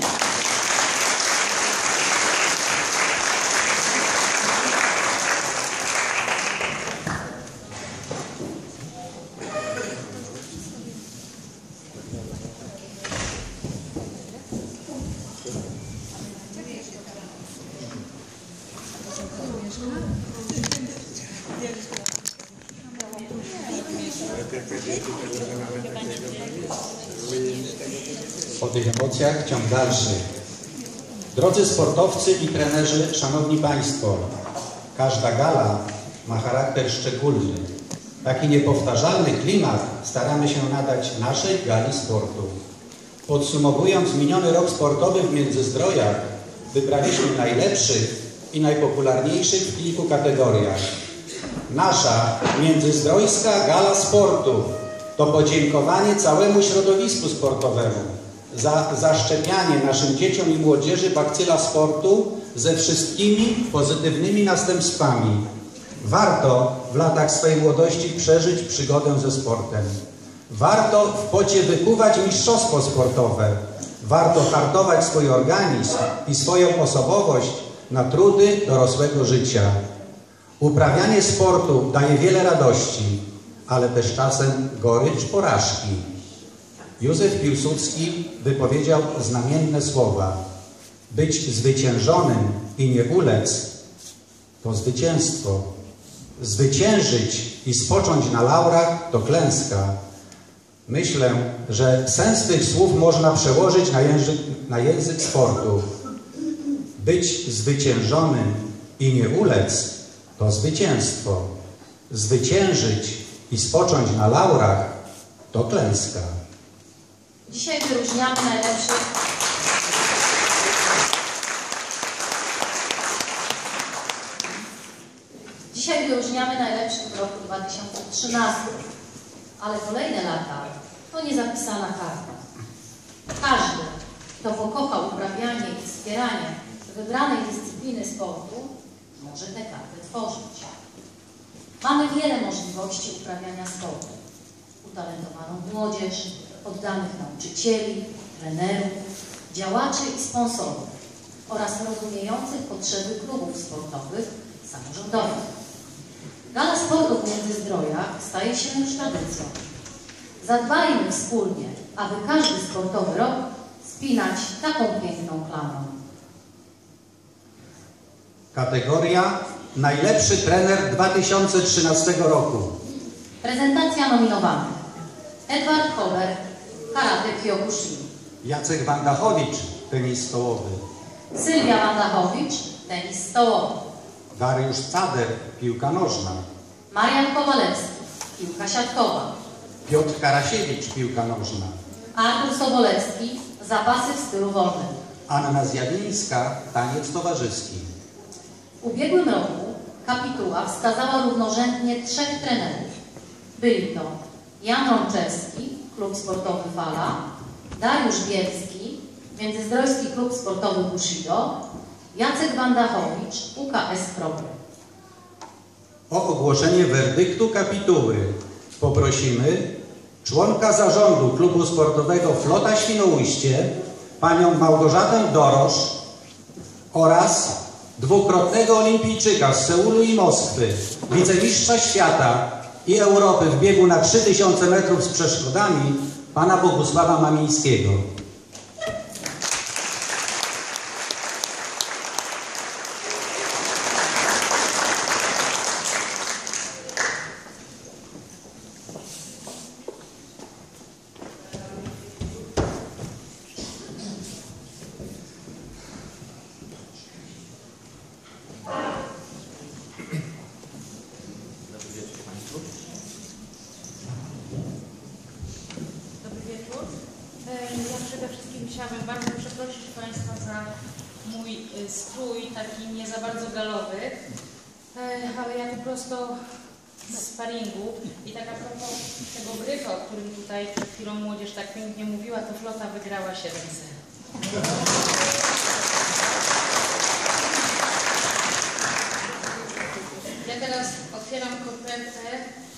Po tych emocjach ciąg dalszy. Drodzy sportowcy i trenerzy, szanowni Państwo, każda gala ma charakter szczególny. Taki niepowtarzalny klimat staramy się nadać naszej gali sportu. Podsumowując miniony rok sportowy w Międzyzdrojach, wybraliśmy najlepszych i najpopularniejszych w kilku kategoriach. Nasza Międzyzdrojska Gala Sportu to podziękowanie całemu środowisku sportowemu za zaszczepianie naszym dzieciom i młodzieży bakcyla sportu ze wszystkimi pozytywnymi następstwami. Warto w latach swej młodości przeżyć przygodę ze sportem. Warto w pocie wykuwać mistrzostwo sportowe. Warto hartować swój organizm i swoją osobowość na trudy dorosłego życia. Uprawianie sportu daje wiele radości, ale też czasem gorycz porażki. Józef Piłsudski wypowiedział znamienne słowa: być zwyciężonym i nie ulec to zwycięstwo. Zwyciężyć i spocząć na laurach to klęska. Myślę, że sens tych słów można przełożyć na język sportu. Być zwyciężonym i nie ulec to zwycięstwo. Zwyciężyć i spocząć na laurach to klęska. Dzisiaj wyróżniamy najlepszych w roku 2013, ale kolejne lata to niezapisana karta. Każdy, kto pokochał uprawianie i wspieranie wybranej dyscypliny sportu, może tę kartę tworzyć. Mamy wiele możliwości uprawiania sportu. Utalentowaną młodzież, oddanych nauczycieli, trenerów, działaczy i sponsorów oraz rozumiejących potrzeby klubów sportowych, samorządowych. Gala Sportu w Międzyzdrojach staje się już tradycją. Zadbajmy wspólnie, aby każdy sportowy rok spinać taką piękną klamą. Kategoria Najlepszy trener 2013 roku. Prezentacja nominowanych: Edward Hober, karate Kyokushin. Jacek Wandachowicz, tenis stołowy. Sylwia Wandachowicz, tenis stołowy. Dariusz Cader, piłka nożna. Marian Kowalewski, piłka siatkowa. Piotr Karasiewicz, piłka nożna. Artur Sobolewski, zapasy w stylu wolnym. Anna Zjawińska, taniec towarzyski. W ubiegłym roku kapituła wskazała równorzędnie 3 trenerów. Byli to Jan Rączewski, klub sportowy Fala, Dariusz Bielski, Międzyzdrojski klub sportowy Bushido, Jacek Wandachowicz, UKS Krobry. O ogłoszenie werdyktu kapituły poprosimy członka zarządu klubu sportowego Flota Świnoujście, panią Małgorzatę Dorosz oraz dwukrotnego olimpijczyka z Seulu i Moskwy, wicemistrza świata i Europy w biegu na 3000 metrów z przeszkodami, pana Bogusława Mamińskiego. Ja przede wszystkim chciałabym bardzo przeprosić Państwa za mój strój, taki nie za bardzo galowy, ale ja tu prosto z sparingu i tak a propos tego gryfa, o którym tutaj przed chwilą młodzież tak pięknie mówiła, to Flota wygrała 7-0. Ja teraz otwieram kopertę.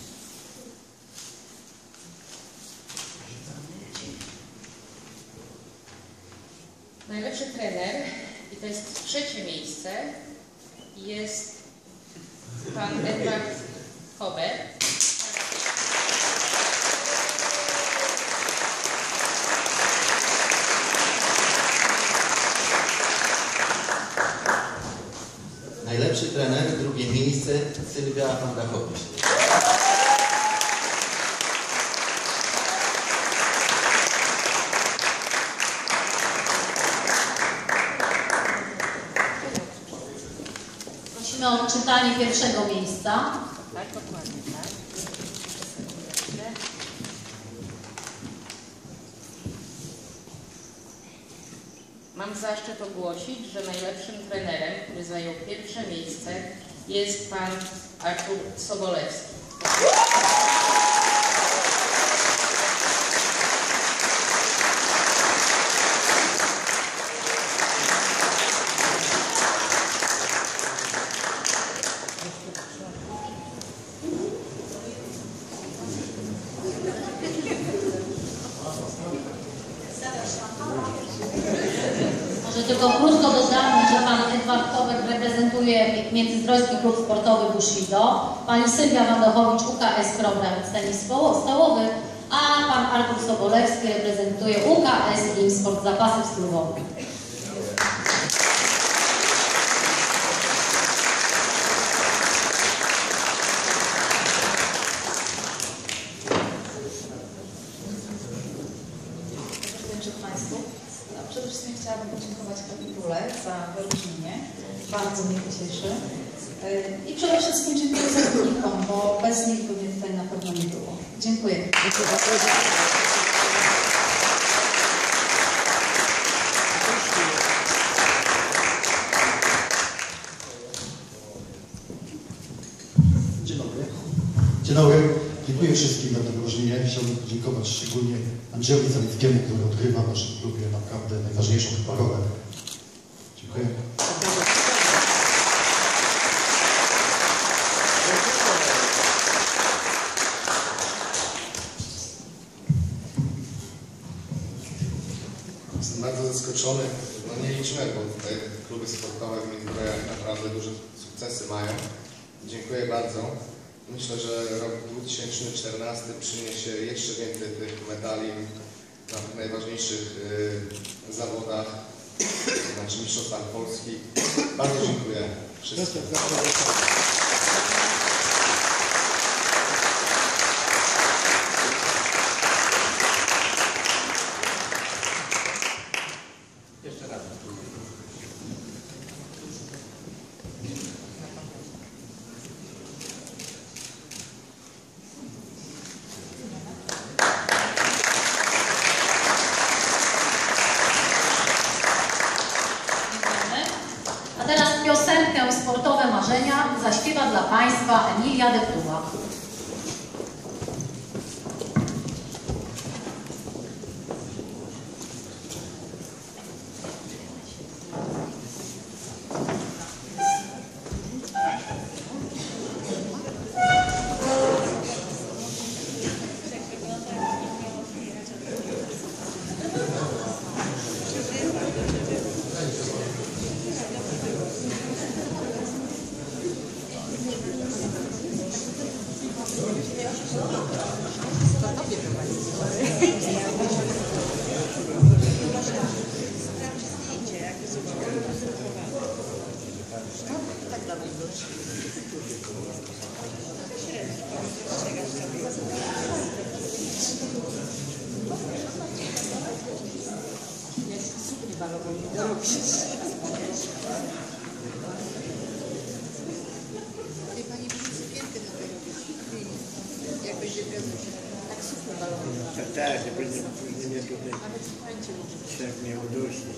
Najlepszy trener, i to jest 3. miejsce, jest pan Edward Hober. Najlepszy trener, 2. miejsce, Sylwia Andachowicz. Prosimy o odczytanie 1. miejsca. Tak, dokładnie, tak. Mam zaszczyt ogłosić, że najlepszym trenerem, który zajął 1. miejsce, jest pan Artur Sobolewski. Może tylko krótko dodamy, że pan Edward Kower reprezentuje Międzyzdrojski Klub Sportowy Bushido, pani Sylwia Wandochowicz UKS Krobrawiec Tenis Stołowy, a pan Artur Sobolewski reprezentuje UKS Team Sport Zapasy Spluwowe. Przede wszystkim chciałabym podziękować kapitule za wyróżnienie. Bardzo mnie to cieszy. I przede wszystkim dziękuję zawodnikom, bo bez nich by mnie tutaj na pewno nie było. Dziękuję. Dzień dobry. Dzień dobry. Dziękuję wszystkim za to wyróżnienie. Chciałbym podziękować szczególnie Andrzejowi Zalickiemu, który odgrywa w naszym klubie naprawdę najważniejszą chyba rolę. Dziękuję. Jestem bardzo zaskoczony. No nie liczyłem, bo tutaj kluby sportowe w Międzyzdrojach naprawdę duże sukcesy mają. Dziękuję bardzo. Myślę, że rok 2014 przyniesie jeszcze więcej tych medali na tych najważniejszych zawodach, znaczy mistrzostwach Polski. Bardzo dziękuję wszystkim. Jeszcze raz. A teraz piosenkę Sportowe Marzenia zaśpiewa dla Państwa Emilia Deptuła. Tak, żeby nie tutaj się nie udusić.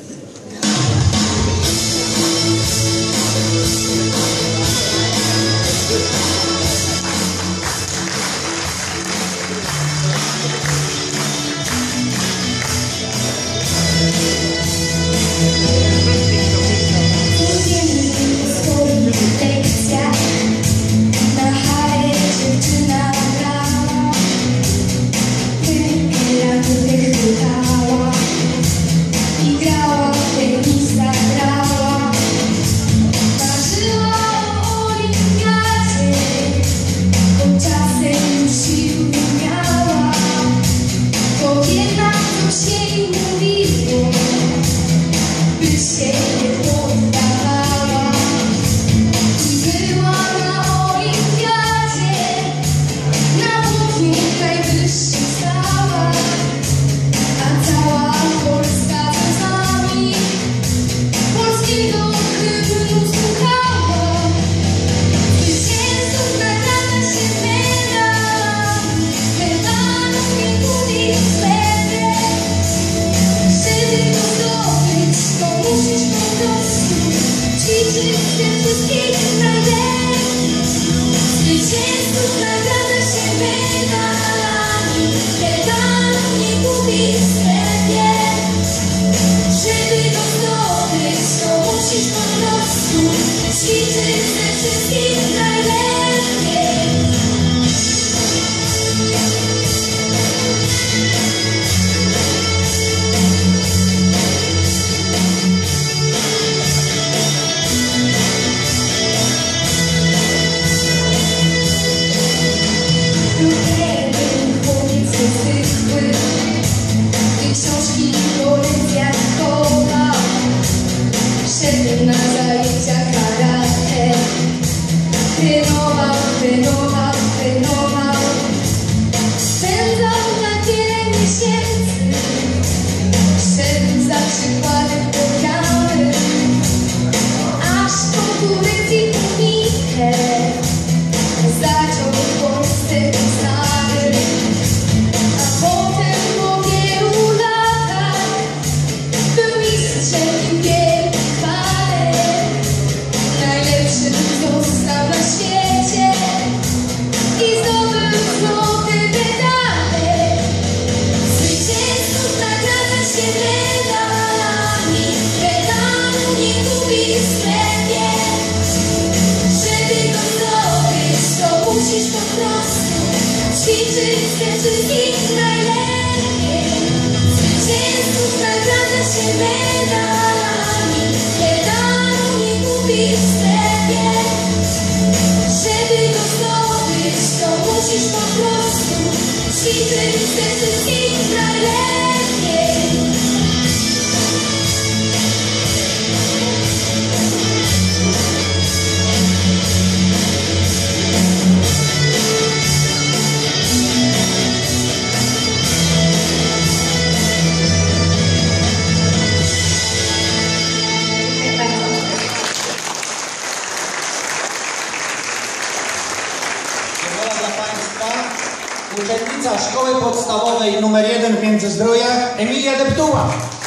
Uczennica Szkoły Podstawowej nr 1 w Międzyzdrojach, Emilia Deptuła.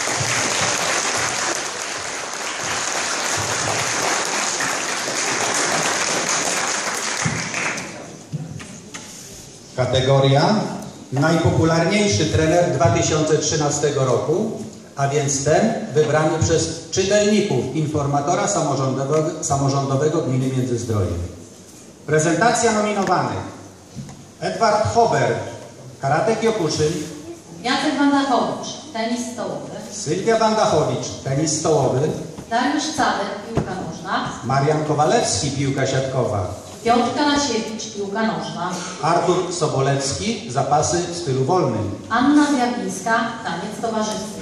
Kategoria najpopularniejszy trener 2013 roku, a więc ten wybrany przez czytelników informatora samorządowego gminy Międzyzdroje. Prezentacja nominowanych: Edward Hober, karate Kyokushin. Jacek Wandachowicz, tenis stołowy. Sylwia Wandachowicz, tenis stołowy. Dariusz Cadek, piłka nożna. Marian Kowalewski, piłka siatkowa. Piotrka Nasiewicz, piłka nożna. Artur Sobolewski, zapasy w stylu wolnym. Anna Zjawińska, taniec towarzystw.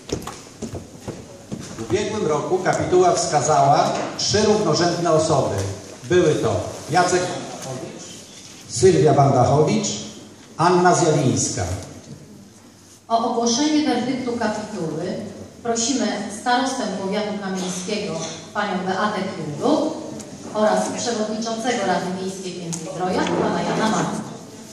W ubiegłym roku kapituła wskazała 3 równorzędne osoby. Były to Jacek Wandachowicz, Sylwia Wandachowicz, Anna Zjawińska. O ogłoszenie werdyktu kapituły prosimy starostę powiatu kamieńskiego panią Beatę Kiuduk oraz przewodniczącego Rady Miejskiej w Międzyzdrojach pana Jana Marka.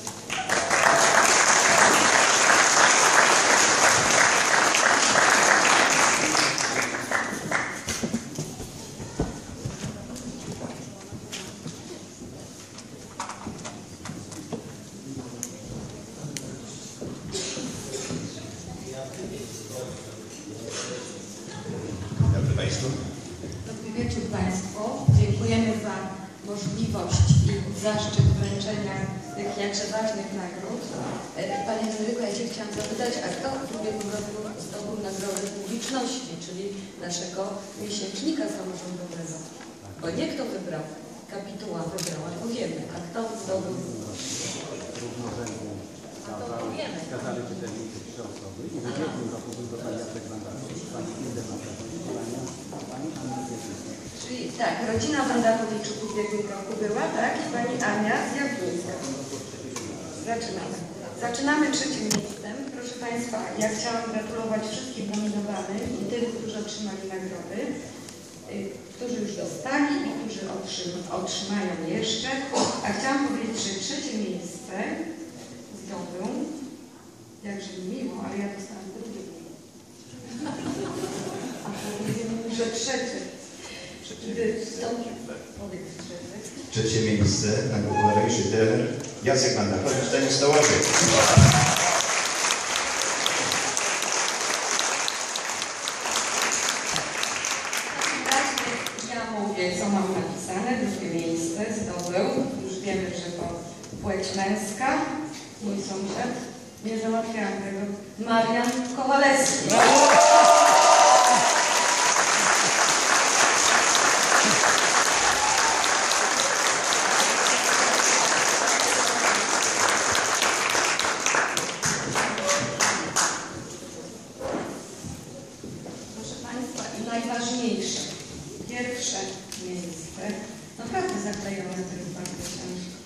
Dobry wieczór Państwu. Dziękujemy za możliwość i zaszczyt wręczenia tych jakże ważnych nagród. Panie Henryku, ja się chciałam zapytać, a kto w ubiegłym roku zdobył nagrodę publiczności, czyli naszego miesięcznika samorządowego? Bo nie kto wybrał, kapituła wybrała, to wiemy, a kto zdobył? Kazali czytelnicy 3 osoby i w ubiegłym roku był to pani Jacek Wandachowicz, pani Hilda pani Anna Zjawińska. Czyli tak, rodzina Wandachowiczów w ubiegłym roku była, tak? I pani Ania Zjawińska. Zaczynamy. Zaczynamy 3. miejscem. Proszę Państwa, ja chciałam gratulować wszystkim nominowanym i tym, którzy otrzymali nagrody, którzy już dostali i którzy otrzymają jeszcze. A chciałam powiedzieć, że 3. miejsce zdobył, jakże mi miło, ale ja dostałam 2. A powiem, że 3. Trzecie miejsce najpopularniejszy trener Jacek Wandachowicz, tenis stołowy. Ja mówię, co mam napisane. 2. miejsce zdobył. Już wiemy, że to płeć męska. Mój sąsiad. Nie załatwiałam tego. Marian Kowalewski. Najważniejsze, 1. miejsce, naprawdę zaklejone, to jest bardzo ciężko.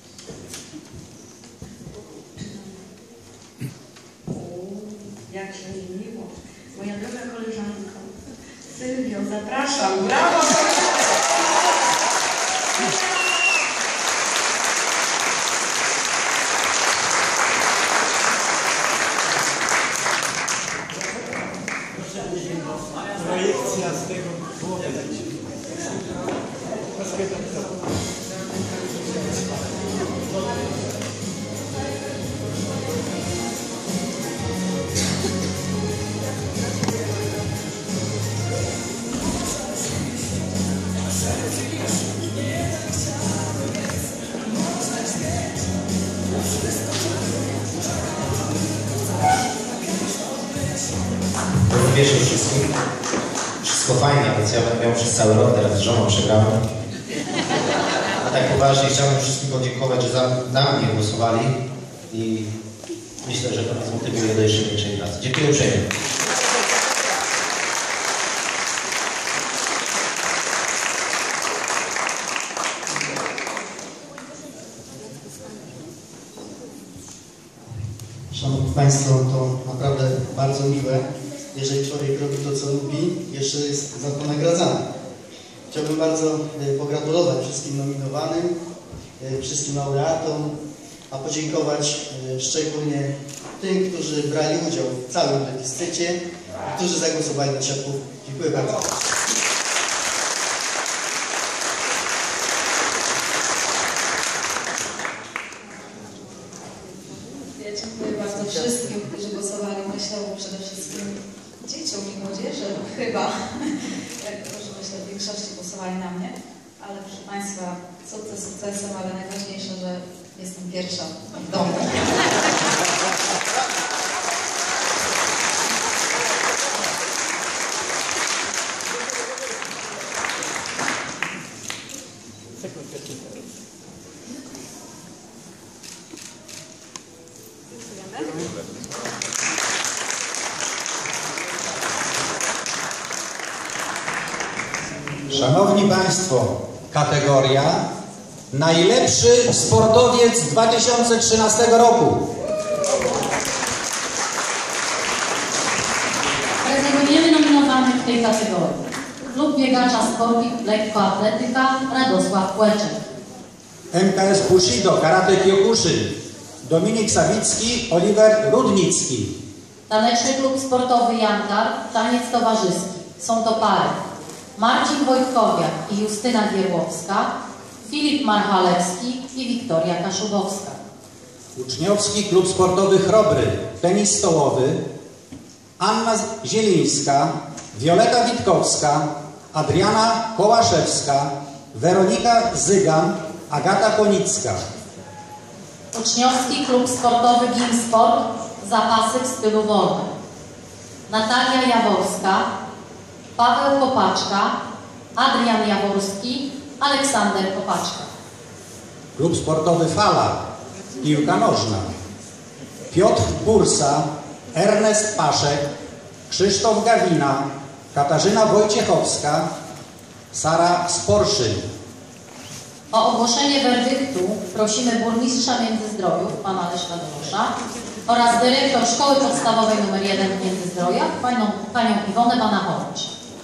Jak się mi miło. Moja droga koleżanko, Sylwio, zapraszam, brawo! Projekcja z tego głowy. Dobry wieczór wszystkim. Wszystko fajnie, więc ja będę miał przez cały rok, teraz z żoną przegrałem. A tak poważnie chciałbym wszystkim podziękować, że na mnie głosowali i myślę, że to nas motywuje do jeszcze większej pracy. Dziękuję uprzejmie. Szanowni Państwo, to naprawdę bardzo miłe, jeżeli człowiek robi to, co lubi, jeszcze jest za to nagradzany. Chciałbym bardzo pogratulować wszystkim nominowanym, wszystkim laureatom, a podziękować szczególnie tym, którzy brali udział w całym plebiscycie i którzy zagłosowali na siatkówkę. Dziękuję bardzo. Ja dziękuję bardzo wszystkim, którzy głosowali. Myślę przede wszystkim dzieciom i młodzieży, chyba, którzy myślę w większości głosowali na mnie. Ale proszę Państwa, sukces sukcesem, ale najważniejsze, że jestem pierwsza w domu. Szanowni Państwo, kategoria najlepszy sportowiec 2013 roku. Prezentujemy nominowanych w tej kategorii. Klub biegacza Sportik Lekkoatletyka Radosław Kłeczek. MKS Bushido Karate Kyokushin Dominik Sawicki, Oliver Rudnicki. Taneczny klub sportowy Jantar, taniec towarzyski. Są to pary Marcin Wojtkowiak i Justyna Gierłowska, Filip Marchalewski i Wiktoria Kaszubowska. Uczniowski klub sportowy Chrobry, tenis stołowy, Anna Zielińska, Wioleta Witkowska, Adriana Kołaszewska, Weronika Zygan, Agata Konicka. Uczniowski klub sportowy Gimsport, zapasy w stylu wolnym. Natalia Jaworska, Paweł Kopaczka, Adrian Jaworski, Aleksander Kopaczka. Klub sportowy Fala, piłka nożna. Piotr Bursa, Ernest Paszek, Krzysztof Gawina, Katarzyna Wojciechowska, Sara Sporszyn. O ogłoszenie werdyktu prosimy burmistrza Międzyzdrojów, pana Leszka Dorosza, oraz dyrektor Szkoły Podstawowej nr 1 w Międzyzdrojach, panią Iwonę Banachowicz.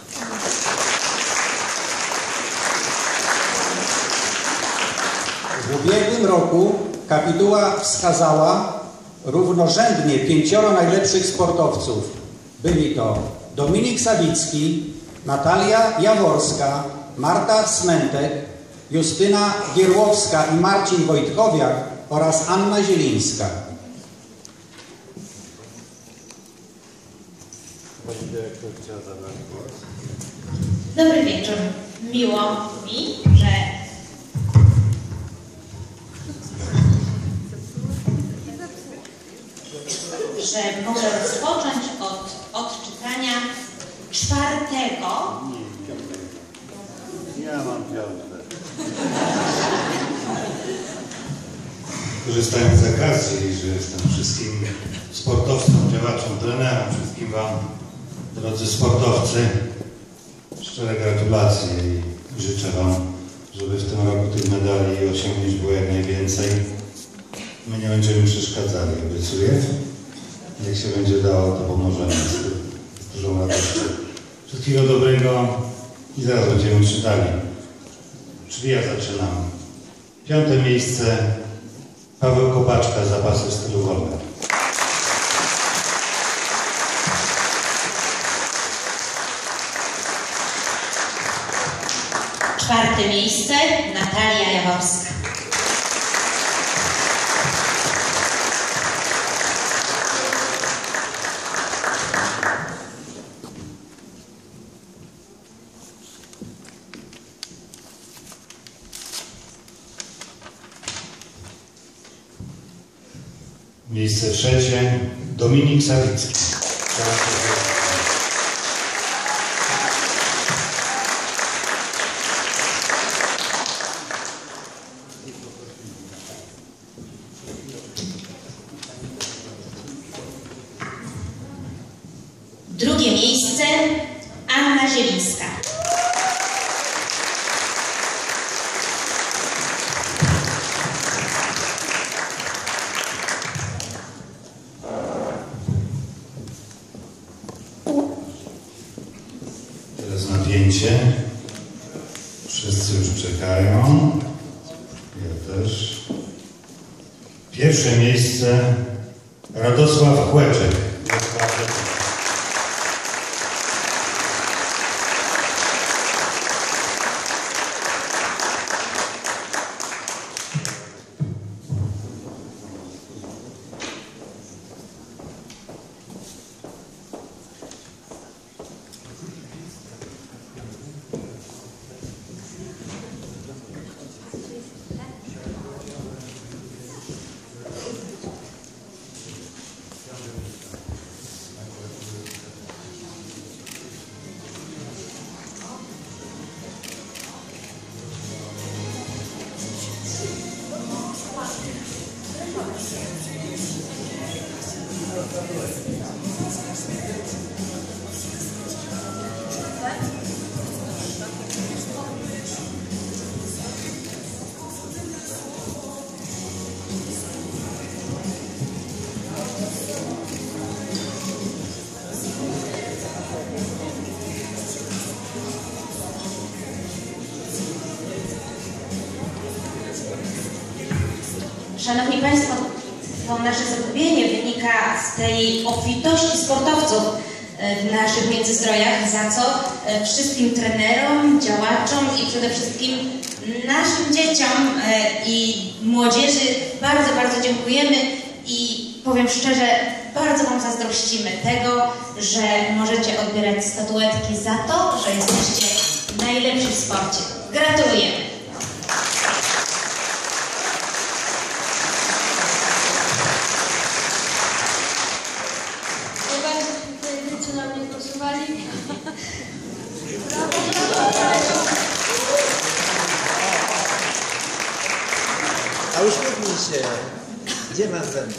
W ubiegłym roku kapituła wskazała równorzędnie 5 najlepszych sportowców. Byli to Dominik Sawicki, Natalia Jaworska, Marta Smentek, Justyna Gierłowska i Marcin Wojtkowiak oraz Anna Zielińska. Pani dyrektor chciała zabrać głos. Dobry wieczór. Miło mi, że mogę rozpocząć od odczytania 4. Ja mam 5. Korzystając z okazji, że jestem wszystkim sportowcom, działaczom, trenerom, wszystkim Wam, drodzy sportowcy, szczere gratulacje i życzę Wam, żeby w tym roku tych medali osiągnięć było jak najwięcej. My nie będziemy przeszkadzali, obiecuję. Jak się będzie dało, to pomożemy z dużą radością. Wszystkiego dobrego i zaraz będziemy czytali. Czyli ja zaczynam. 5. miejsce Paweł Kopaczka, zapasy w stylu wolnym. 4. miejsce Natalia Jaworska. 3. Dominik Sawicki. 2. miejsce Anna Zielińska. 5. Wszyscy już czekają. Ja też. 1. miejsce Radosław Kłeczek. Szanowni Państwo, to nasze zrozumienie wynika z tej obfitości sportowców w naszych Międzyzdrojach, za co wszystkim trenerom, działaczom i przede wszystkim naszym dzieciom i młodzieży bardzo, bardzo dziękujemy i powiem szczerze, bardzo Wam zazdrościmy tego, że możecie odbierać statuetki za to, że jesteście najlepsi w sporcie. Gratulujemy! Na mnie głosowali. A uśmiechnij się. Gdzie masz zęby?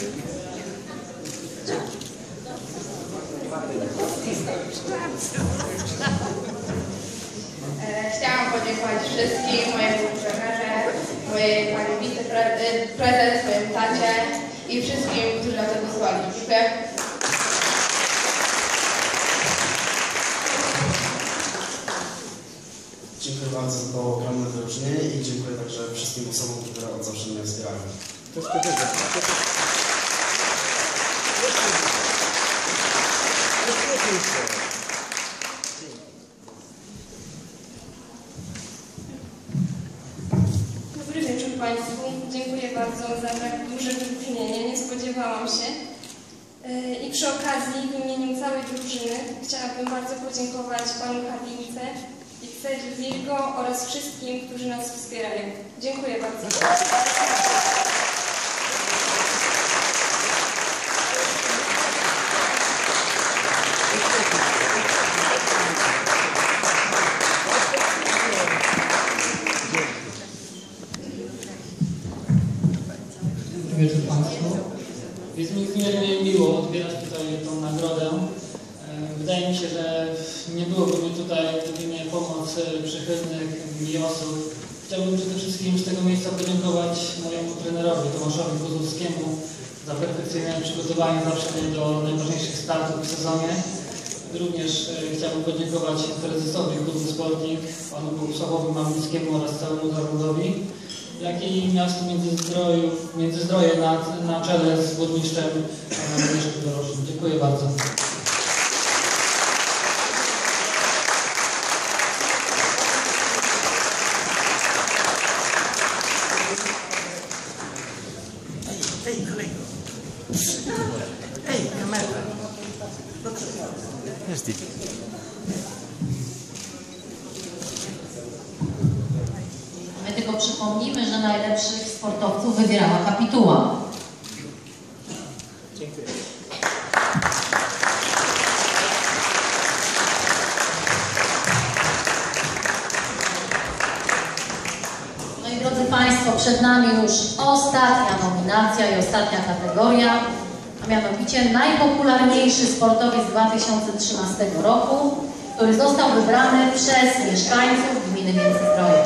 Chciałam podziękować wszystkim, mojemu trenerze, mojej pani wiceprezes, mojemu tacie i wszystkim, którzy na to głosowali. Dziękuję. Dziękuję bardzo za to ogromne wyróżnienie i dziękuję także wszystkim osobom, które od zawsze mnie wspierają. Dobry wieczór Państwu. Dziękuję bardzo za tak duże wyróżnienie. Nie spodziewałam się. I przy okazji w imieniu całej drużyny chciałabym bardzo podziękować Panu Karlince i Wilgo oraz wszystkim, którzy nas wspierają. Dziękuję bardzo. Dobry wieczór Państwu. Jest mi niezmiernie miło odbierać tutaj tą nagrodę. Wydaje mi się, że nie byłoby mi tutaj gdyby nie pomoc przychylnych mi osób. Chciałbym przede wszystkim z tego miejsca podziękować mojemu trenerowi Tomaszowi Kozłowskiemu za perfekcyjne przygotowanie zawsze do najważniejszych startów w sezonie. Również chciałbym podziękować prezesowi klubu Sporting, panu Bogusławowi Mawlickiemu oraz całemu zarządowi, jak i miastu Międzyzdroje na czele z burmistrzem Leszkiem Dorożnym. Dziękuję bardzo. My tylko przypomnimy, że najlepszych sportowców wybierała kapituła. Dziękuję. No i drodzy Państwo, przed nami już ostatnia nominacja i ostatnia kategoria, a mianowicie najpopularniejszy sportowiec 2013 roku, który został wybrany przez mieszkańców gminy Międzyzdroje.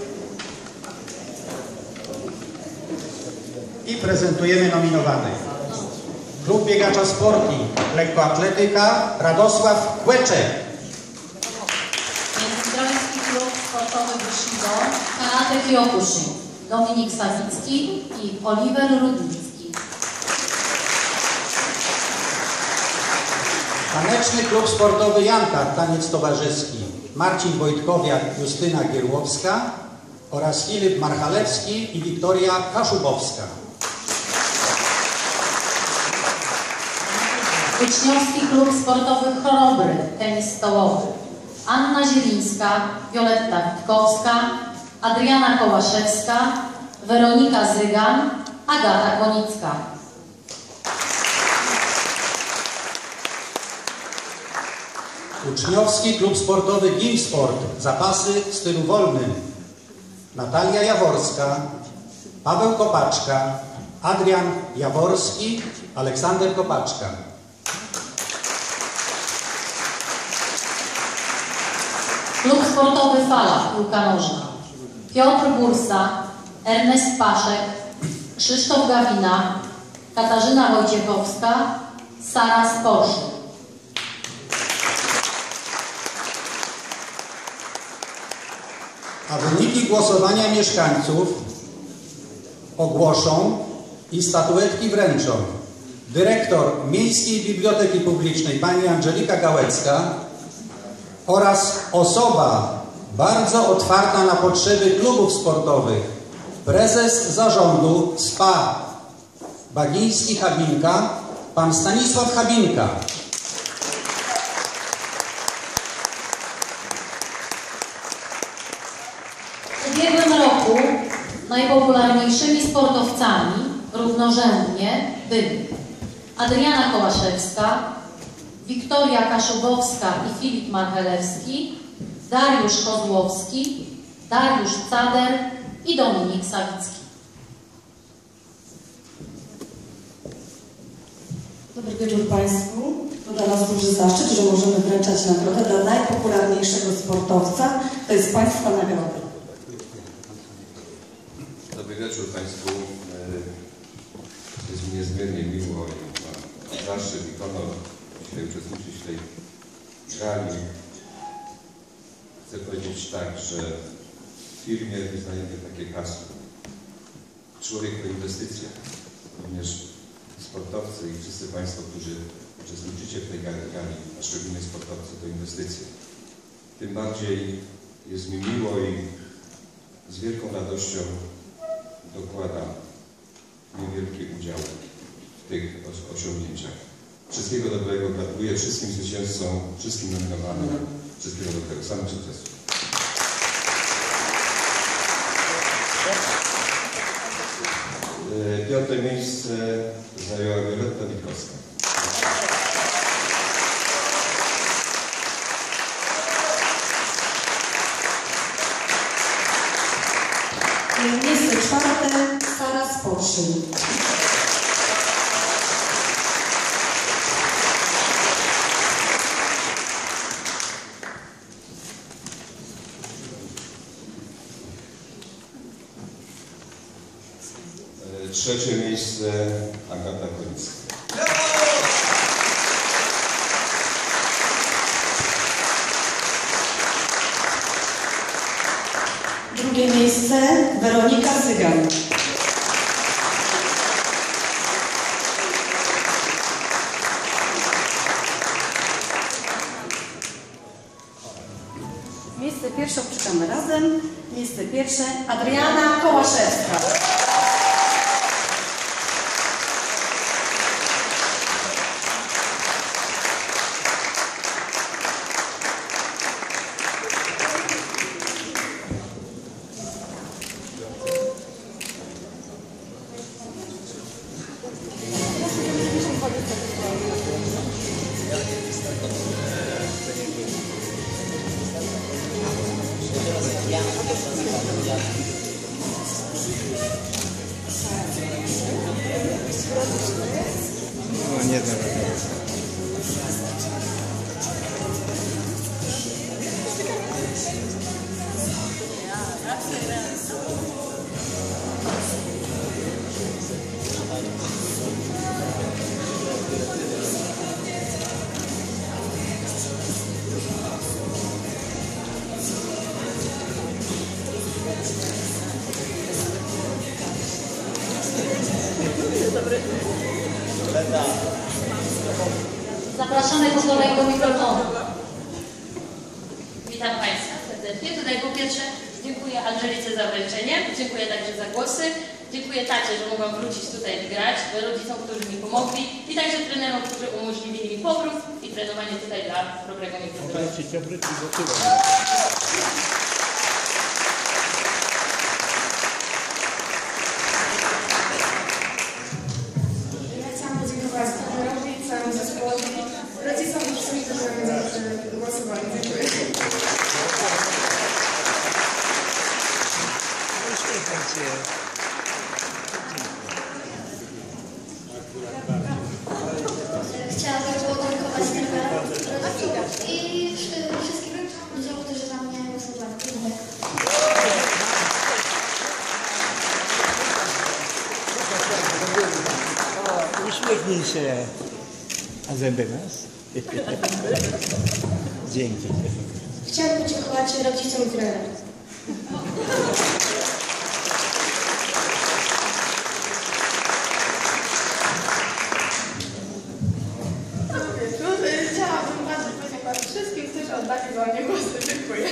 I prezentujemy nominowanych. Klub Biegacza Sporti, lekkoatletyka, Radosław Kłeczek. Międzyzdrojski Klub Sportowy Bushido, Karate Kyokushin, Dominik Sawicki i Oliver Rudnicki. Taneczny Klub Sportowy Jantar, taniec towarzyski, Marcin Wojtkowiak, Justyna Gierłowska oraz Filip Marchalewski i Wiktoria Kaszubowska. Uczniowski Klub Sportowy Chorobry, tenis stołowy, Anna Zielińska, Wioletta Witkowska, Adriana Kołaszewska, Weronika Zygan, Agata Konicka. Uczniowski Klub Sportowy Gimsport, zapasy w stylu wolnym, Natalia Jaworska, Paweł Kopaczka, Adrian Jaworski, Aleksander Kopaczka. Sportowy Fala, piłka nożna. Piotr Bursa, Ernest Paszek, Krzysztof Gawina, Katarzyna Wojciechowska, Sara Sporszy. A wyniki głosowania mieszkańców ogłoszą i statuetki wręczą dyrektor Miejskiej Biblioteki Publicznej pani Andżelika Gałecka oraz osoba bardzo otwarta na potrzeby klubów sportowych, prezes zarządu SPA Bagiński Habinka, pan Stanisław Habinka. W ubiegłym roku najpopularniejszymi sportowcami równorzędnie byli Adriana Kołaszewska, Wiktoria Kaszubowska i Filip Marchelewski, Dariusz Kozłowski, Dariusz Cader i Dominik Sawicki. Dobry wieczór Państwu. To dla nas duży zaszczyt, że możemy wręczać nagrodę dla najpopularniejszego sportowca. To jest Państwa nagroda. Dobry wieczór Państwu. Jest mi niezmiernie miło i mam zaszczyt i honor dzisiaj uczestniczyć w tej gali. Chcę powiedzieć tak, że w firmie wyznajemy takie hasło. Człowiek to inwestycja. Również sportowcy i wszyscy Państwo, którzy uczestniczycie w tej gali, a szczególnie sportowcy, to inwestycja. Tym bardziej jest mi miło i z wielką radością dokładam niewielki udział w tych osiągnięciach. Wszystkiego dobrego, gratuluję wszystkim zwycięzcom, wszystkim nominowanym. Wszystkiego dobrego, samych sukcesów. Piąte miejsce zajęła Violetta Witkowska. Miejsce czwarte Sara Sporszy. Trzecie miejsce Agata Konicka. Drugie miejsce Weronika Cygan. Miejsce pierwsze odczytamy razem. Miejsce pierwsze Adriana Kołaszewska. No nie wiem. Zapraszamy po kolei do mikrofonu. Witam Państwa serdecznie. Tutaj po pierwsze dziękuję Andżelice za wręczenie, dziękuję także za głosy, dziękuję tacie, że mogłam wrócić tutaj i grać, rodzicom, którzy mi pomogli i także trenerom, którzy umożliwili mi powrót i trenowanie tutaj dla programu Mikrotrenowania. Ja chciałam podziękować trenerowi, całemu zespołowi, rodzicom i wszystkim, którzy głosowali. Dziękuję. Chciałabym podziękować trenerom i wszystkim, że za mnie Uśmiechnij się. A zęby masz? Dzięki. Chciałam podziękować rodzicom i trenerom. Chciałabym bardzo podziękować wszystkim, którzy oddali za mnie głosy. Dziękuję.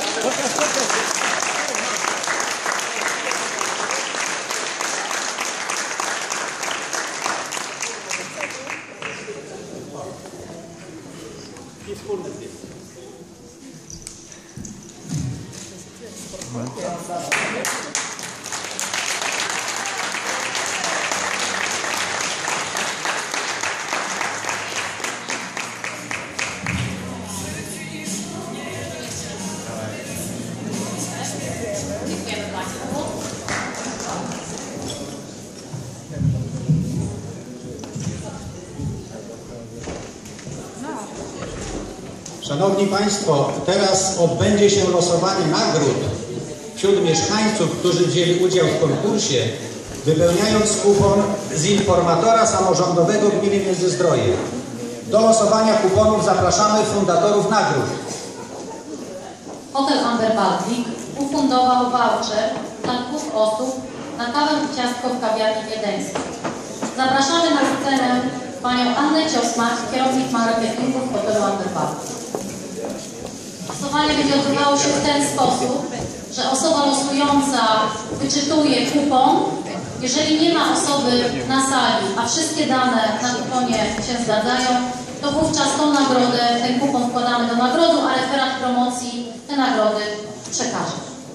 Szanowni Państwo, teraz odbędzie się losowanie nagród wśród mieszkańców, którzy wzięli udział w konkursie, wypełniając kupon z informatora samorządowego gminy Międzyzdroje. Do losowania kuponów zapraszamy fundatorów nagród. Hotel Amber Baltic ufundował voucher dla 2 osób na kawę i ciastko w kawiarni wiedeńskiej. Zapraszamy na scenę panią Annę Ciosmać, kierownik marketingu w hotelu Amber Baltic. Losowanie będzie odbywało się w ten sposób, że osoba losująca wyczytuje kupon. Jeżeli nie ma osoby na sali, a wszystkie dane na kuponie się zgadzają, to wówczas tą nagrodę, ten kupon wkładamy do nagrodu, a referat promocji te nagrody przekaże.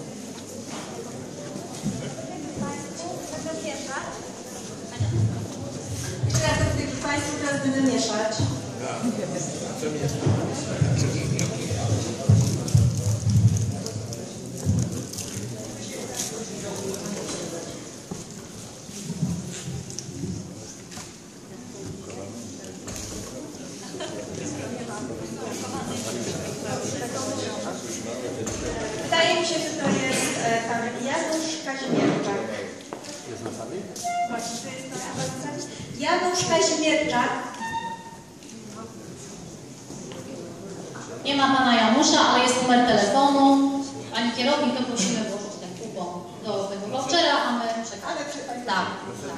Państwo teraz będę mieszać. Wydaje mi się, że to jest pan Janusz Kazimierczak. Jest na sali? Właśnie, to jest to Janusz Kazimierczak. Nie ma pana Janusza, ale jest numer telefonu. Pani kierownik, to prosimy włożyć ten kupon do tego vouchera, a my przekażemy. Tak.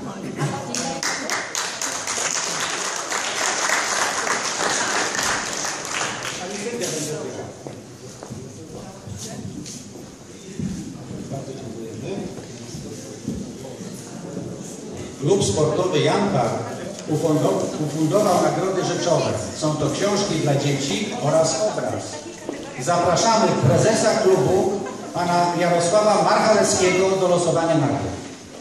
Klub sportowy Janka ufundował nagrody rzeczowe. Są to książki dla dzieci oraz obraz. Zapraszamy prezesa klubu, pana Jarosława Marchalewskiego, do losowania nagród.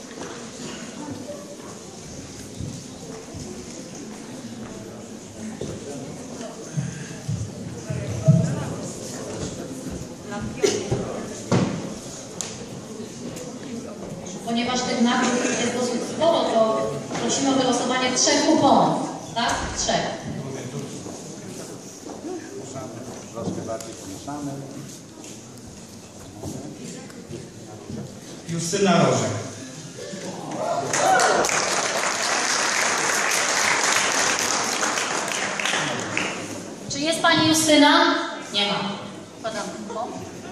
Ponieważ tych nagród jest dosyć sporo, to prosimy o wylosowanie 3 kuponów. Tak? 3. Troszkę bardziej pomieszane. Justyna Rożek. Czy jest pani Justyna? Nie ma. Podam kupon.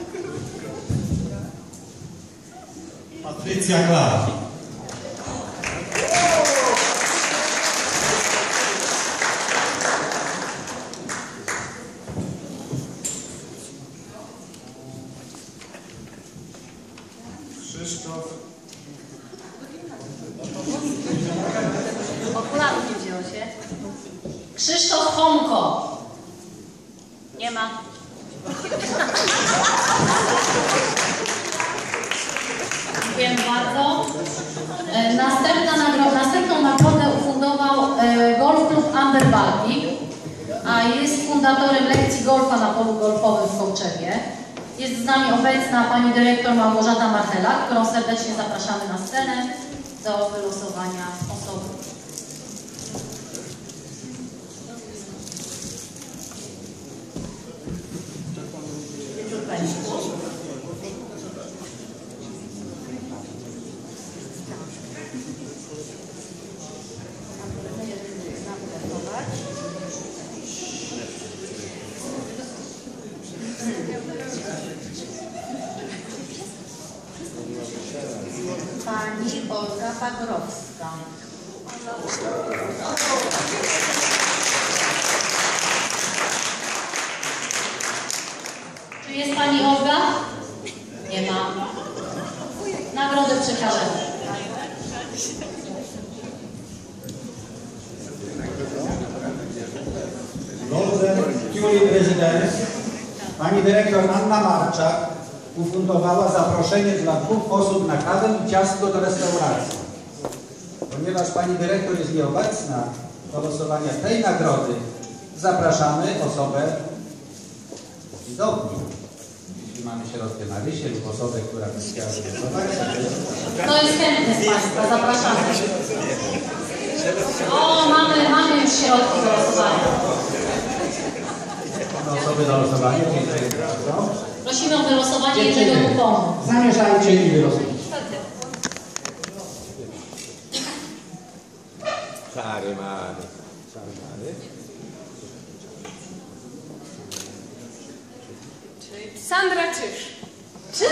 Patrycja Klar. Krzysztof. Okularów nie wzięło się. Krzysztof Honko. Nie ma. Dziękuję bardzo. Następną nagrodę ufundował Golf Klub Amber Baltic, a jest fundatorem lekcji golfa na polu golfowym w Kołczewie. Jest z nami obecna pani dyrektor Małgorzata Marchela, którą serdecznie zapraszamy na scenę do wylosowania osoby. Wieczór Państwu. Zagrowska. Czy jest Pani Olga? Nie ma. Nagrodę przekażemy. Golden Julie Prezydent, pani dyrektor Anna Marczak ufundowała zaproszenie dla 2 osób na kawę i ciastko do restauracji. Ponieważ pani dyrektor jest nieobecna do losowania tej nagrody, zapraszamy osobę widowni. Jeśli mamy środki na rysie lub osobę, która by chciała głosować. To jest chętny z Państwa, zapraszamy. O, mamy już środki do losowania. Osoby do losowania, dziękuję bardzo. Prosimy o wylosowanie jednego kuponu. Zamierzajcie i wylosujcie. Czary mary. Czary mary. Sandra Czyż. Czy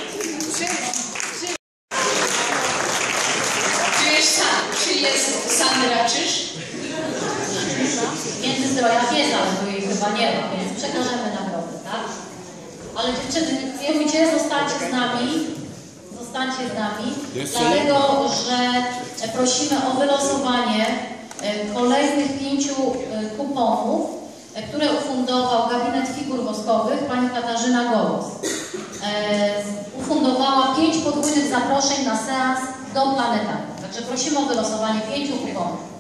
jest Sandra Czyż? Międzyzdroja jest, ale tu jej chyba nie ma, więc przekażemy nagrodę, tak? Ale dziewczyny, nie mówicie, zostańcie z nami. Zostańcie z nami, dlatego że prosimy o wylosowanie kolejnych 5 kuponów, które ufundował Gabinet Figur Woskowych pani Katarzyna Gołos. Ufundowała 5 podwójnych zaproszeń na seans do Planetarium. Także prosimy o wylosowanie 5 kuponów.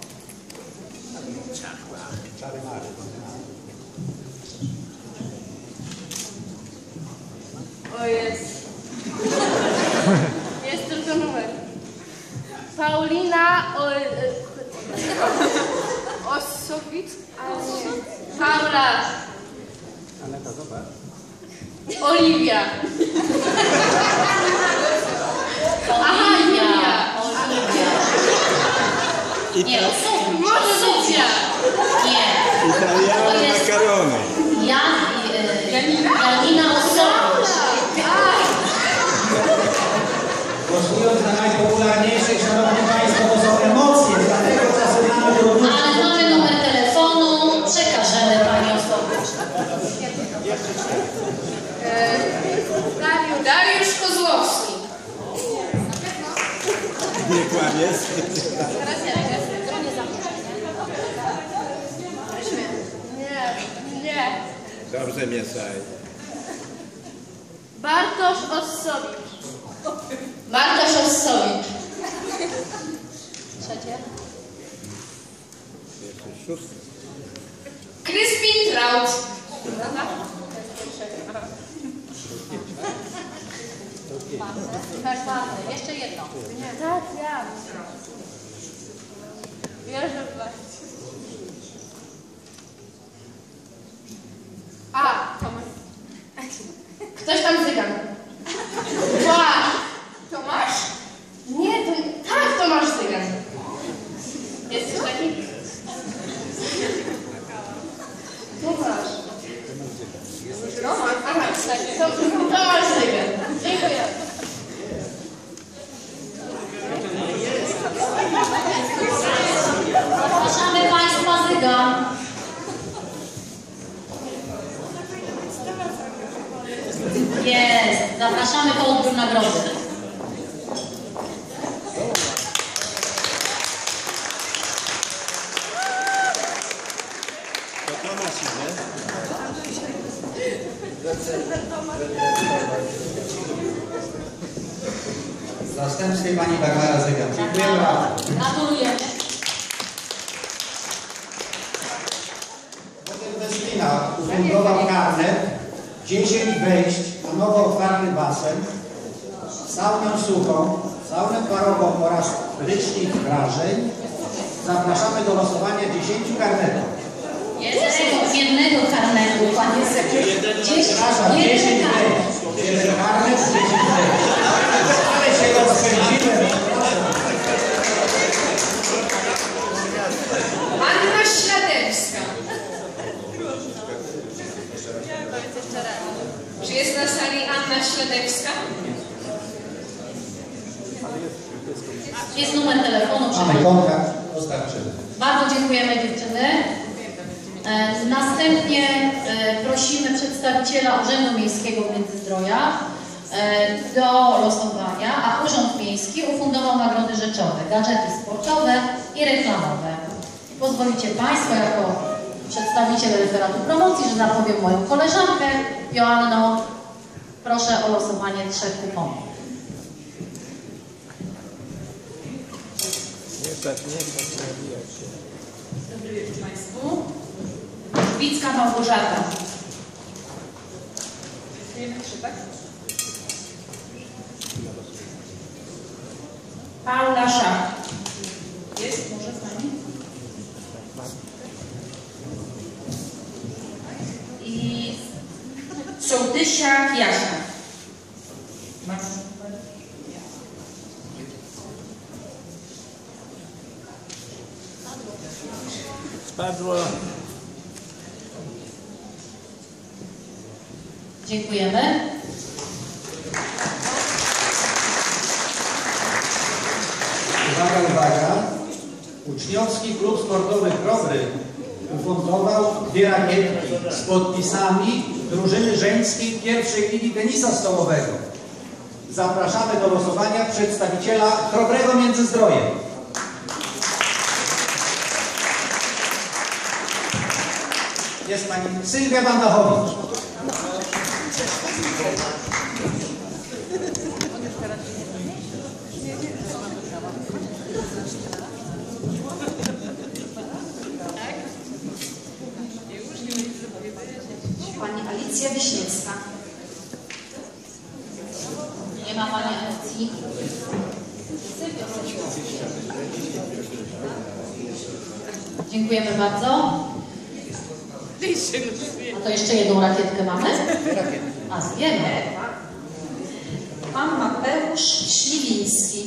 O jest. Jest tylko numer. Paulina Ossowicz? Paula. Aneta, zobacz. Oliwia. Aha, Julia. Nie, Sofia. Może Sofia. Nie. Italiana makarony. Janina Ossowicz. Głosując na najpopularniejszych, szanowni państwo, to są emocje, dlatego zaczynamy trudności. Ale mamy numer telefonu, przekażemy pani Ossowicz. Dariusz Kozłowski. Nie kłamiesz? Nie. Dobrze mieszaj. Bartosz Ossowicz. Bartosz Ossowicz. Trzecie. Szósty. Kryspin Traut. Czwarte. Jeszcze jedno. Tak, ja. Wierzę w was. Tomasz. Ktoś tam zygan. Tomasz? Nie, to... Tak, Tomasz Zygan. Jesteś taki? Tomasz. Roman? Aha, tak. Tomasz Zygan. Dziękuję. Zapraszamy Państwa Zygan. Jest. Zapraszamy po odbiór nagrody. To Tomasz idzie. W zastępstwie pani Barbara Zygan. Dziękuję bardzo. Gratulujemy. Hotel Westina ufundował karnet 10 wejść na nowo otwarty basen, saunę suchą, saunę parową oraz prysznic wrażeń. Zapraszamy do losowania 10 karnetów. Jednego karnetu, panie sekretarzu. Przepraszam, 10 wejść. Jeden karnet, 10 wejść. Ale się rozpędziłem. Anna Śladewska. Czy jest na sali Anna Śladewska? Jest numer Dostarczymy. Bardzo dziękujemy dziewczyny. Następnie prosimy przedstawiciela Urzędu Miejskiego w Międzyzdrojach do losowania, a Urząd Miejski ufundował nagrody rzeczowe, gadżety sportowe i reklamowe. Pozwolicie Państwo jako przedstawiciel referatu promocji, że zapowiem moją koleżankę Joanno. Proszę o losowanie 3 kuponów. Dobry wieczór Państwu. Żubicka Małgorzata. Paula Szach. Jest może Pani? I Sołtysiak Jasia. Spadło. Dziękujemy. Uwaga. Uczniowski Klub Sportowy Krobry ufundował 2 rakietki z podpisami drużyny żeńskiej pierwszej ligi tenisa stołowego. Zapraszamy do losowania przedstawiciela Krobrego Międzyzdroje. Jest Pani Sylwia Wandachowicz. Pani Alicja Wiśniewska. Nie ma Pani Alicji. Dziękujemy bardzo. A to jeszcze jedną rakietkę mamy? A zjemy. Pan Mateusz Śliwiński.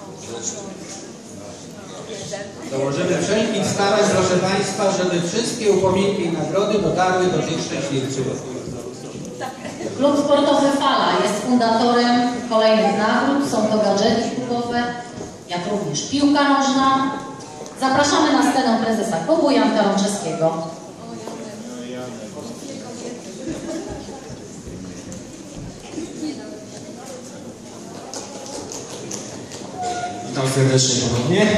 Dołożymy wszelkich starań, proszę Państwa, żeby wszystkie upominki i nagrody dotarły do tych szczęśliwców. Klub Sportowy Fala jest fundatorem kolejnych nagród. Są to gadżety klubowe, jak również piłka nożna. Zapraszamy na scenę prezesa klubu Janka Rączewskiego. Witam serdecznie ponownie.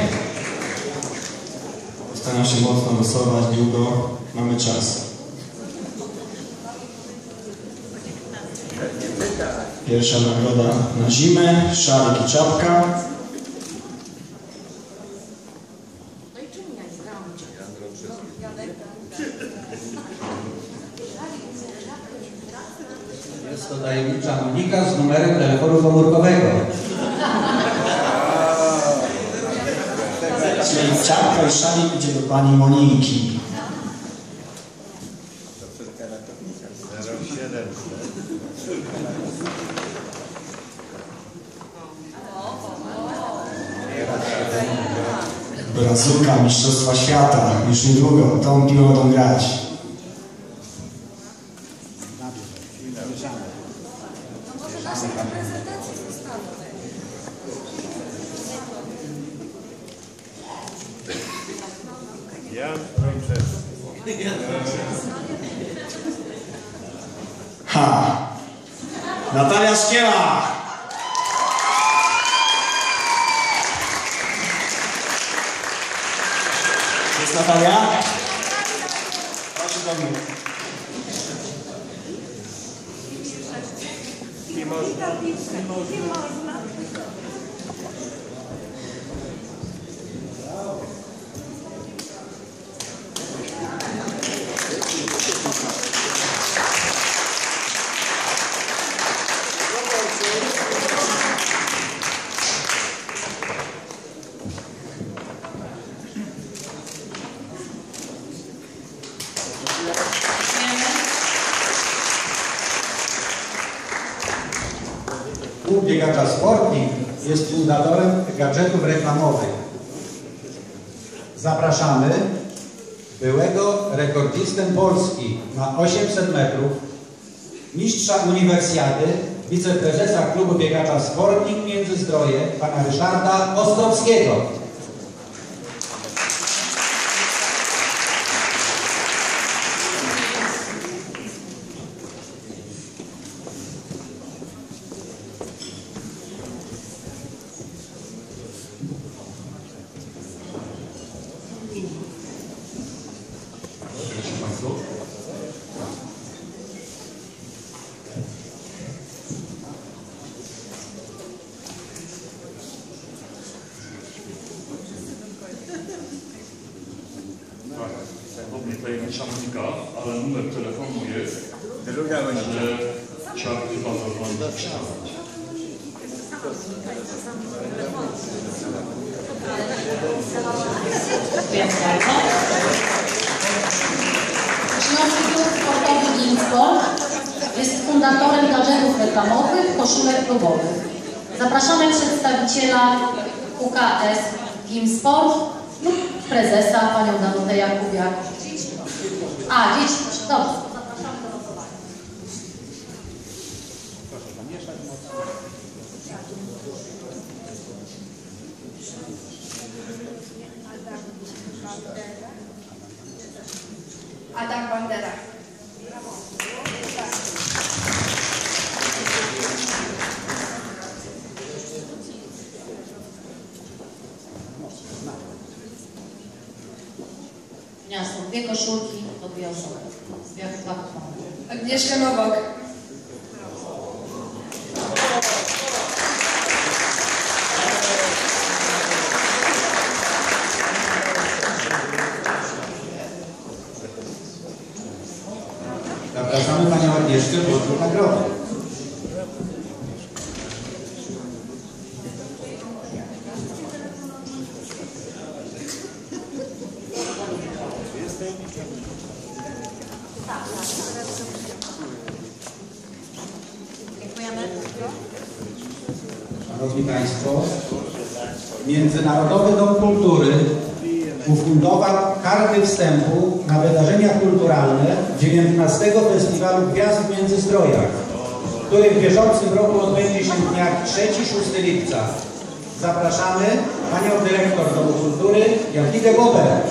Postaram się mocno losować, długo mamy czas. Pierwsza nagroda na zimę, szalik i czapka. Jest to tajemnicza Monika z numerem telefonu komórkowego. Czyli czapka i szalik idzie do pani Moniki. Brazuka Mistrzostwa Świata. Już niedługo tą piłą będą grać. Ha! Natalia Szkiela! Jest Natalia? Proszę do mnie. Nie można. Nie można. Klub Biegacza Sportnik jest fundatorem gadżetów reklamowych. Zapraszamy byłego rekordzistę Polski na 800 metrów, mistrza uniwersjady, wiceprezesa Klubu Biegacza Sportnik Międzyzdroje, pana Ryszarda Ostrowskiego. dosłownie tajemniczanika, ale numer telefonu jest. Druga godzina. Trzeba chyba zadzwonić. Dziękuję bardzo. Śląski Klub Sportowy Gimsport jest fundatorem gadżetów reklamowych, koszulek klubowych. Zapraszamy przedstawiciela UKS Gimsport lub prezesa, panią Danutę Jakubiak. A, dzieci, dobrze. Zapraszamy do losowania. Proszę zamieszać mocno. Adam Bandera. Miasto, dwie koszulki, to dwie osoby. Dwa koszulki. Agnieszka Nowak. Zapraszamy panią Agnieszkę po nagrodę. Dziękujemy. Szanowni Państwo, Międzynarodowy Dom Kultury ufundował karty wstępu na wydarzenia kulturalne 19. Festiwalu Gwiazd w Międzyzdrojach, który w bieżącym roku odbędzie się w dniach 3-6 lipca. Zapraszamy panią dyrektor Domu Kultury Jadwigę Bober.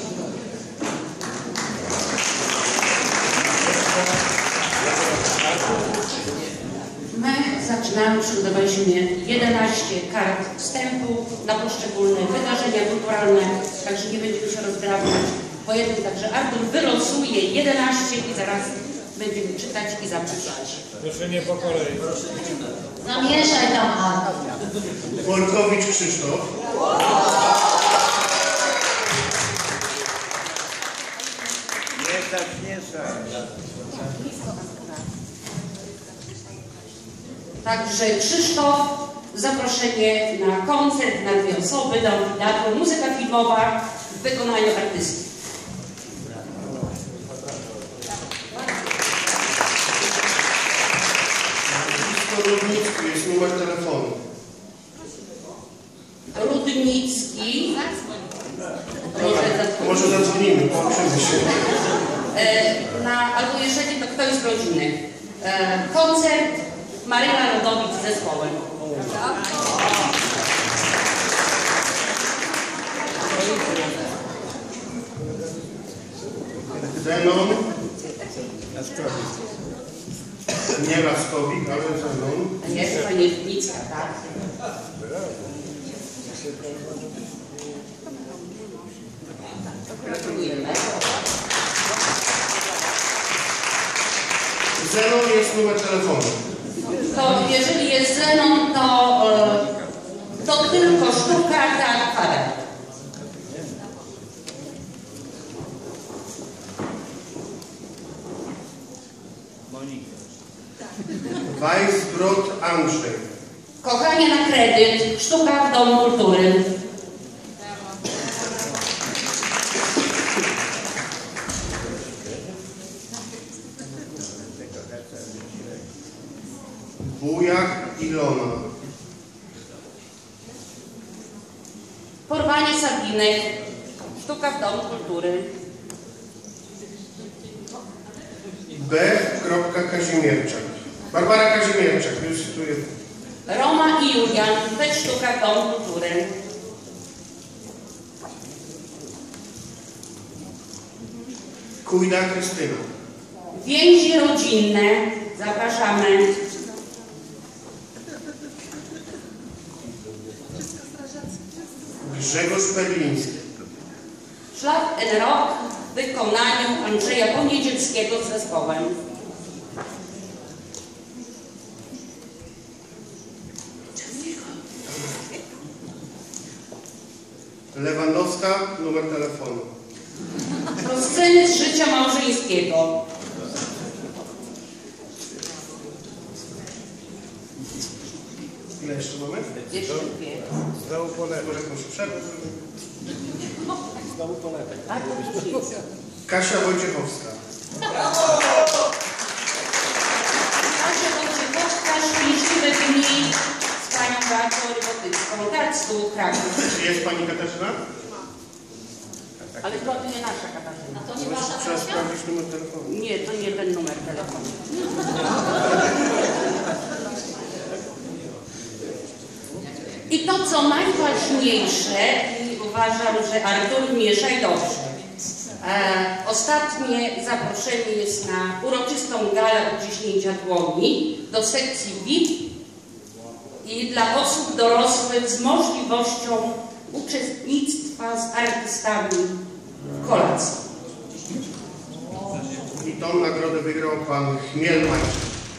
My zaczynamy, przygotowaliśmy 11 kart wstępu na poszczególne wydarzenia kulturalne, także nie będziemy się rozdrabniać po jednym, także Artur wylosuje 11 i zaraz będziemy czytać i zapraszać. Proszę nie po kolei. Zamieszaj tam, Artur. Workowicz Krzysztof. Nie tak. Także Krzysztof, zaproszenie na koncert na 2 osoby, do teatru, muzyka filmowa w wykonaniu artystów. Rudnicki jest numer telefonu. Rudnicki. Może zadzwonimy, połączymy się. Albo jeżeli to ktoś z rodziny. Koncert Maryla Rodowicz z zespołem. Zenon. Nie Laskowik, ale Zenon. Jest pani Rudnicka, tak? Gratulujemy. Zenon jest numer telefonu. To jeżeli jest Zenon, to tylko sztuka, tak, kwadrat. Weisbrod Andrzej. Kochanie na kredyt, sztuka w Domu Kultury. Bujak Ilona. Porwanie Sabinek, sztuka w Domu Kultury. B. Kazimierczak. Barbara Kazimierczak, już tu jest. Roma i Julian, też sztuka w Domu Kultury. Kujda Krystyna. Więzi rodzinne, zapraszamy. Grzegorz Perliński. Szlak en Rock w wykonaniu Andrzeja Poniedzielskiego z zespołem. Lewandowska, numer telefonu. To sceny z życia małżeńskiego. Ile jeszcze mamy? Jeszcze dwie. Znowu po lewej. Jakąś przerwę. Znowu po lewej. Kasia Wojciechowska. Kasia Wojciechowska, szczęśliwe dni z panią Beatą Rybotycką, Karcku, Kraków. Jest pani Katarzyna? Ale to nie nasza Katarzyna. To nie wasza Trzeba Kasia? sprawdzić numer telefonu. Nie, to nie ten numer telefonu. I to, co najważniejsze, uważam, że Artur mieszaj dobrze. Ostatnie zaproszenie jest na uroczystą galę odciśnięcia dłoni do sekcji VIP i dla osób dorosłych z możliwością uczestnictwa z artystami w kolacji. I tą nagrodę wygrał pan Chmielmańczyk.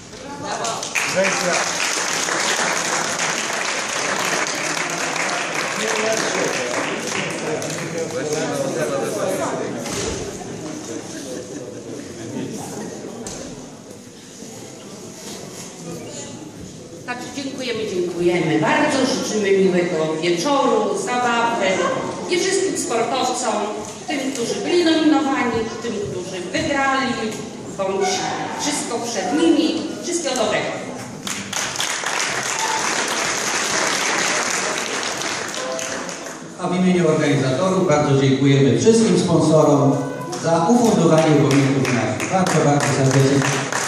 Także dziękujemy bardzo, życzymy miłego wieczoru, zabawy i wszystkim sportowcom, tym, którzy byli nominowani, tym, którzy wygrali, bądź wszystko przed nimi, wszystkiego dobrego. A w imieniu organizatorów bardzo dziękujemy wszystkim sponsorom za ufundowanie pomników naszych. Bardzo, bardzo serdecznie.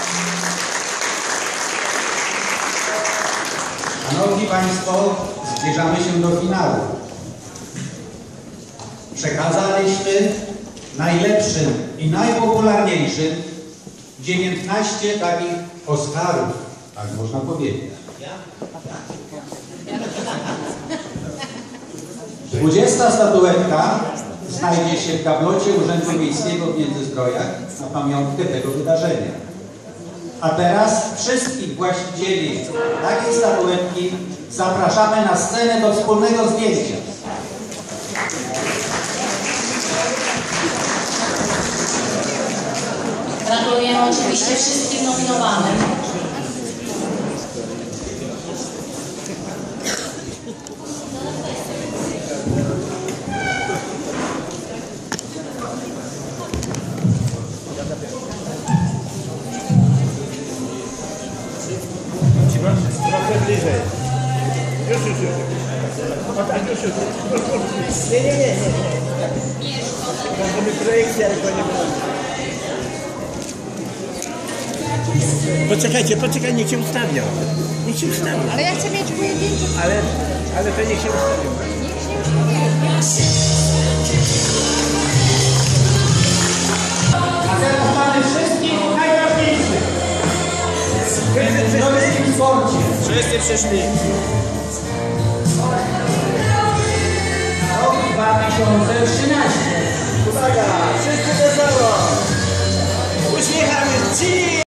Szanowni Państwo, zbliżamy się do finału. Przekazaliśmy najlepszym i najpopularniejszym 19 takich Oscarów, tak można powiedzieć. 20 statuetka znajdzie się w gablocie Urzędu Miejskiego w Międzyzdrojach na pamiątkę tego wydarzenia. A teraz wszystkich właścicieli takiej statuetki zapraszamy na scenę do wspólnego zdjęcia. Gratulujemy oczywiście wszystkim nominowanym. Trochę bliżej. Już. Nie. Możemy projekcję, ale to nie będzie. Poczekaj, niech się ustawią. Ale ja chcę mieć pojedyncze. Ale to niech się ustawią. A teraz mamy wszystkich najważniejszych w polskim sporcie. Wszyscy przyszli. Rok 2013. Uwaga, wszyscy do zero. Uśmiechamy ci.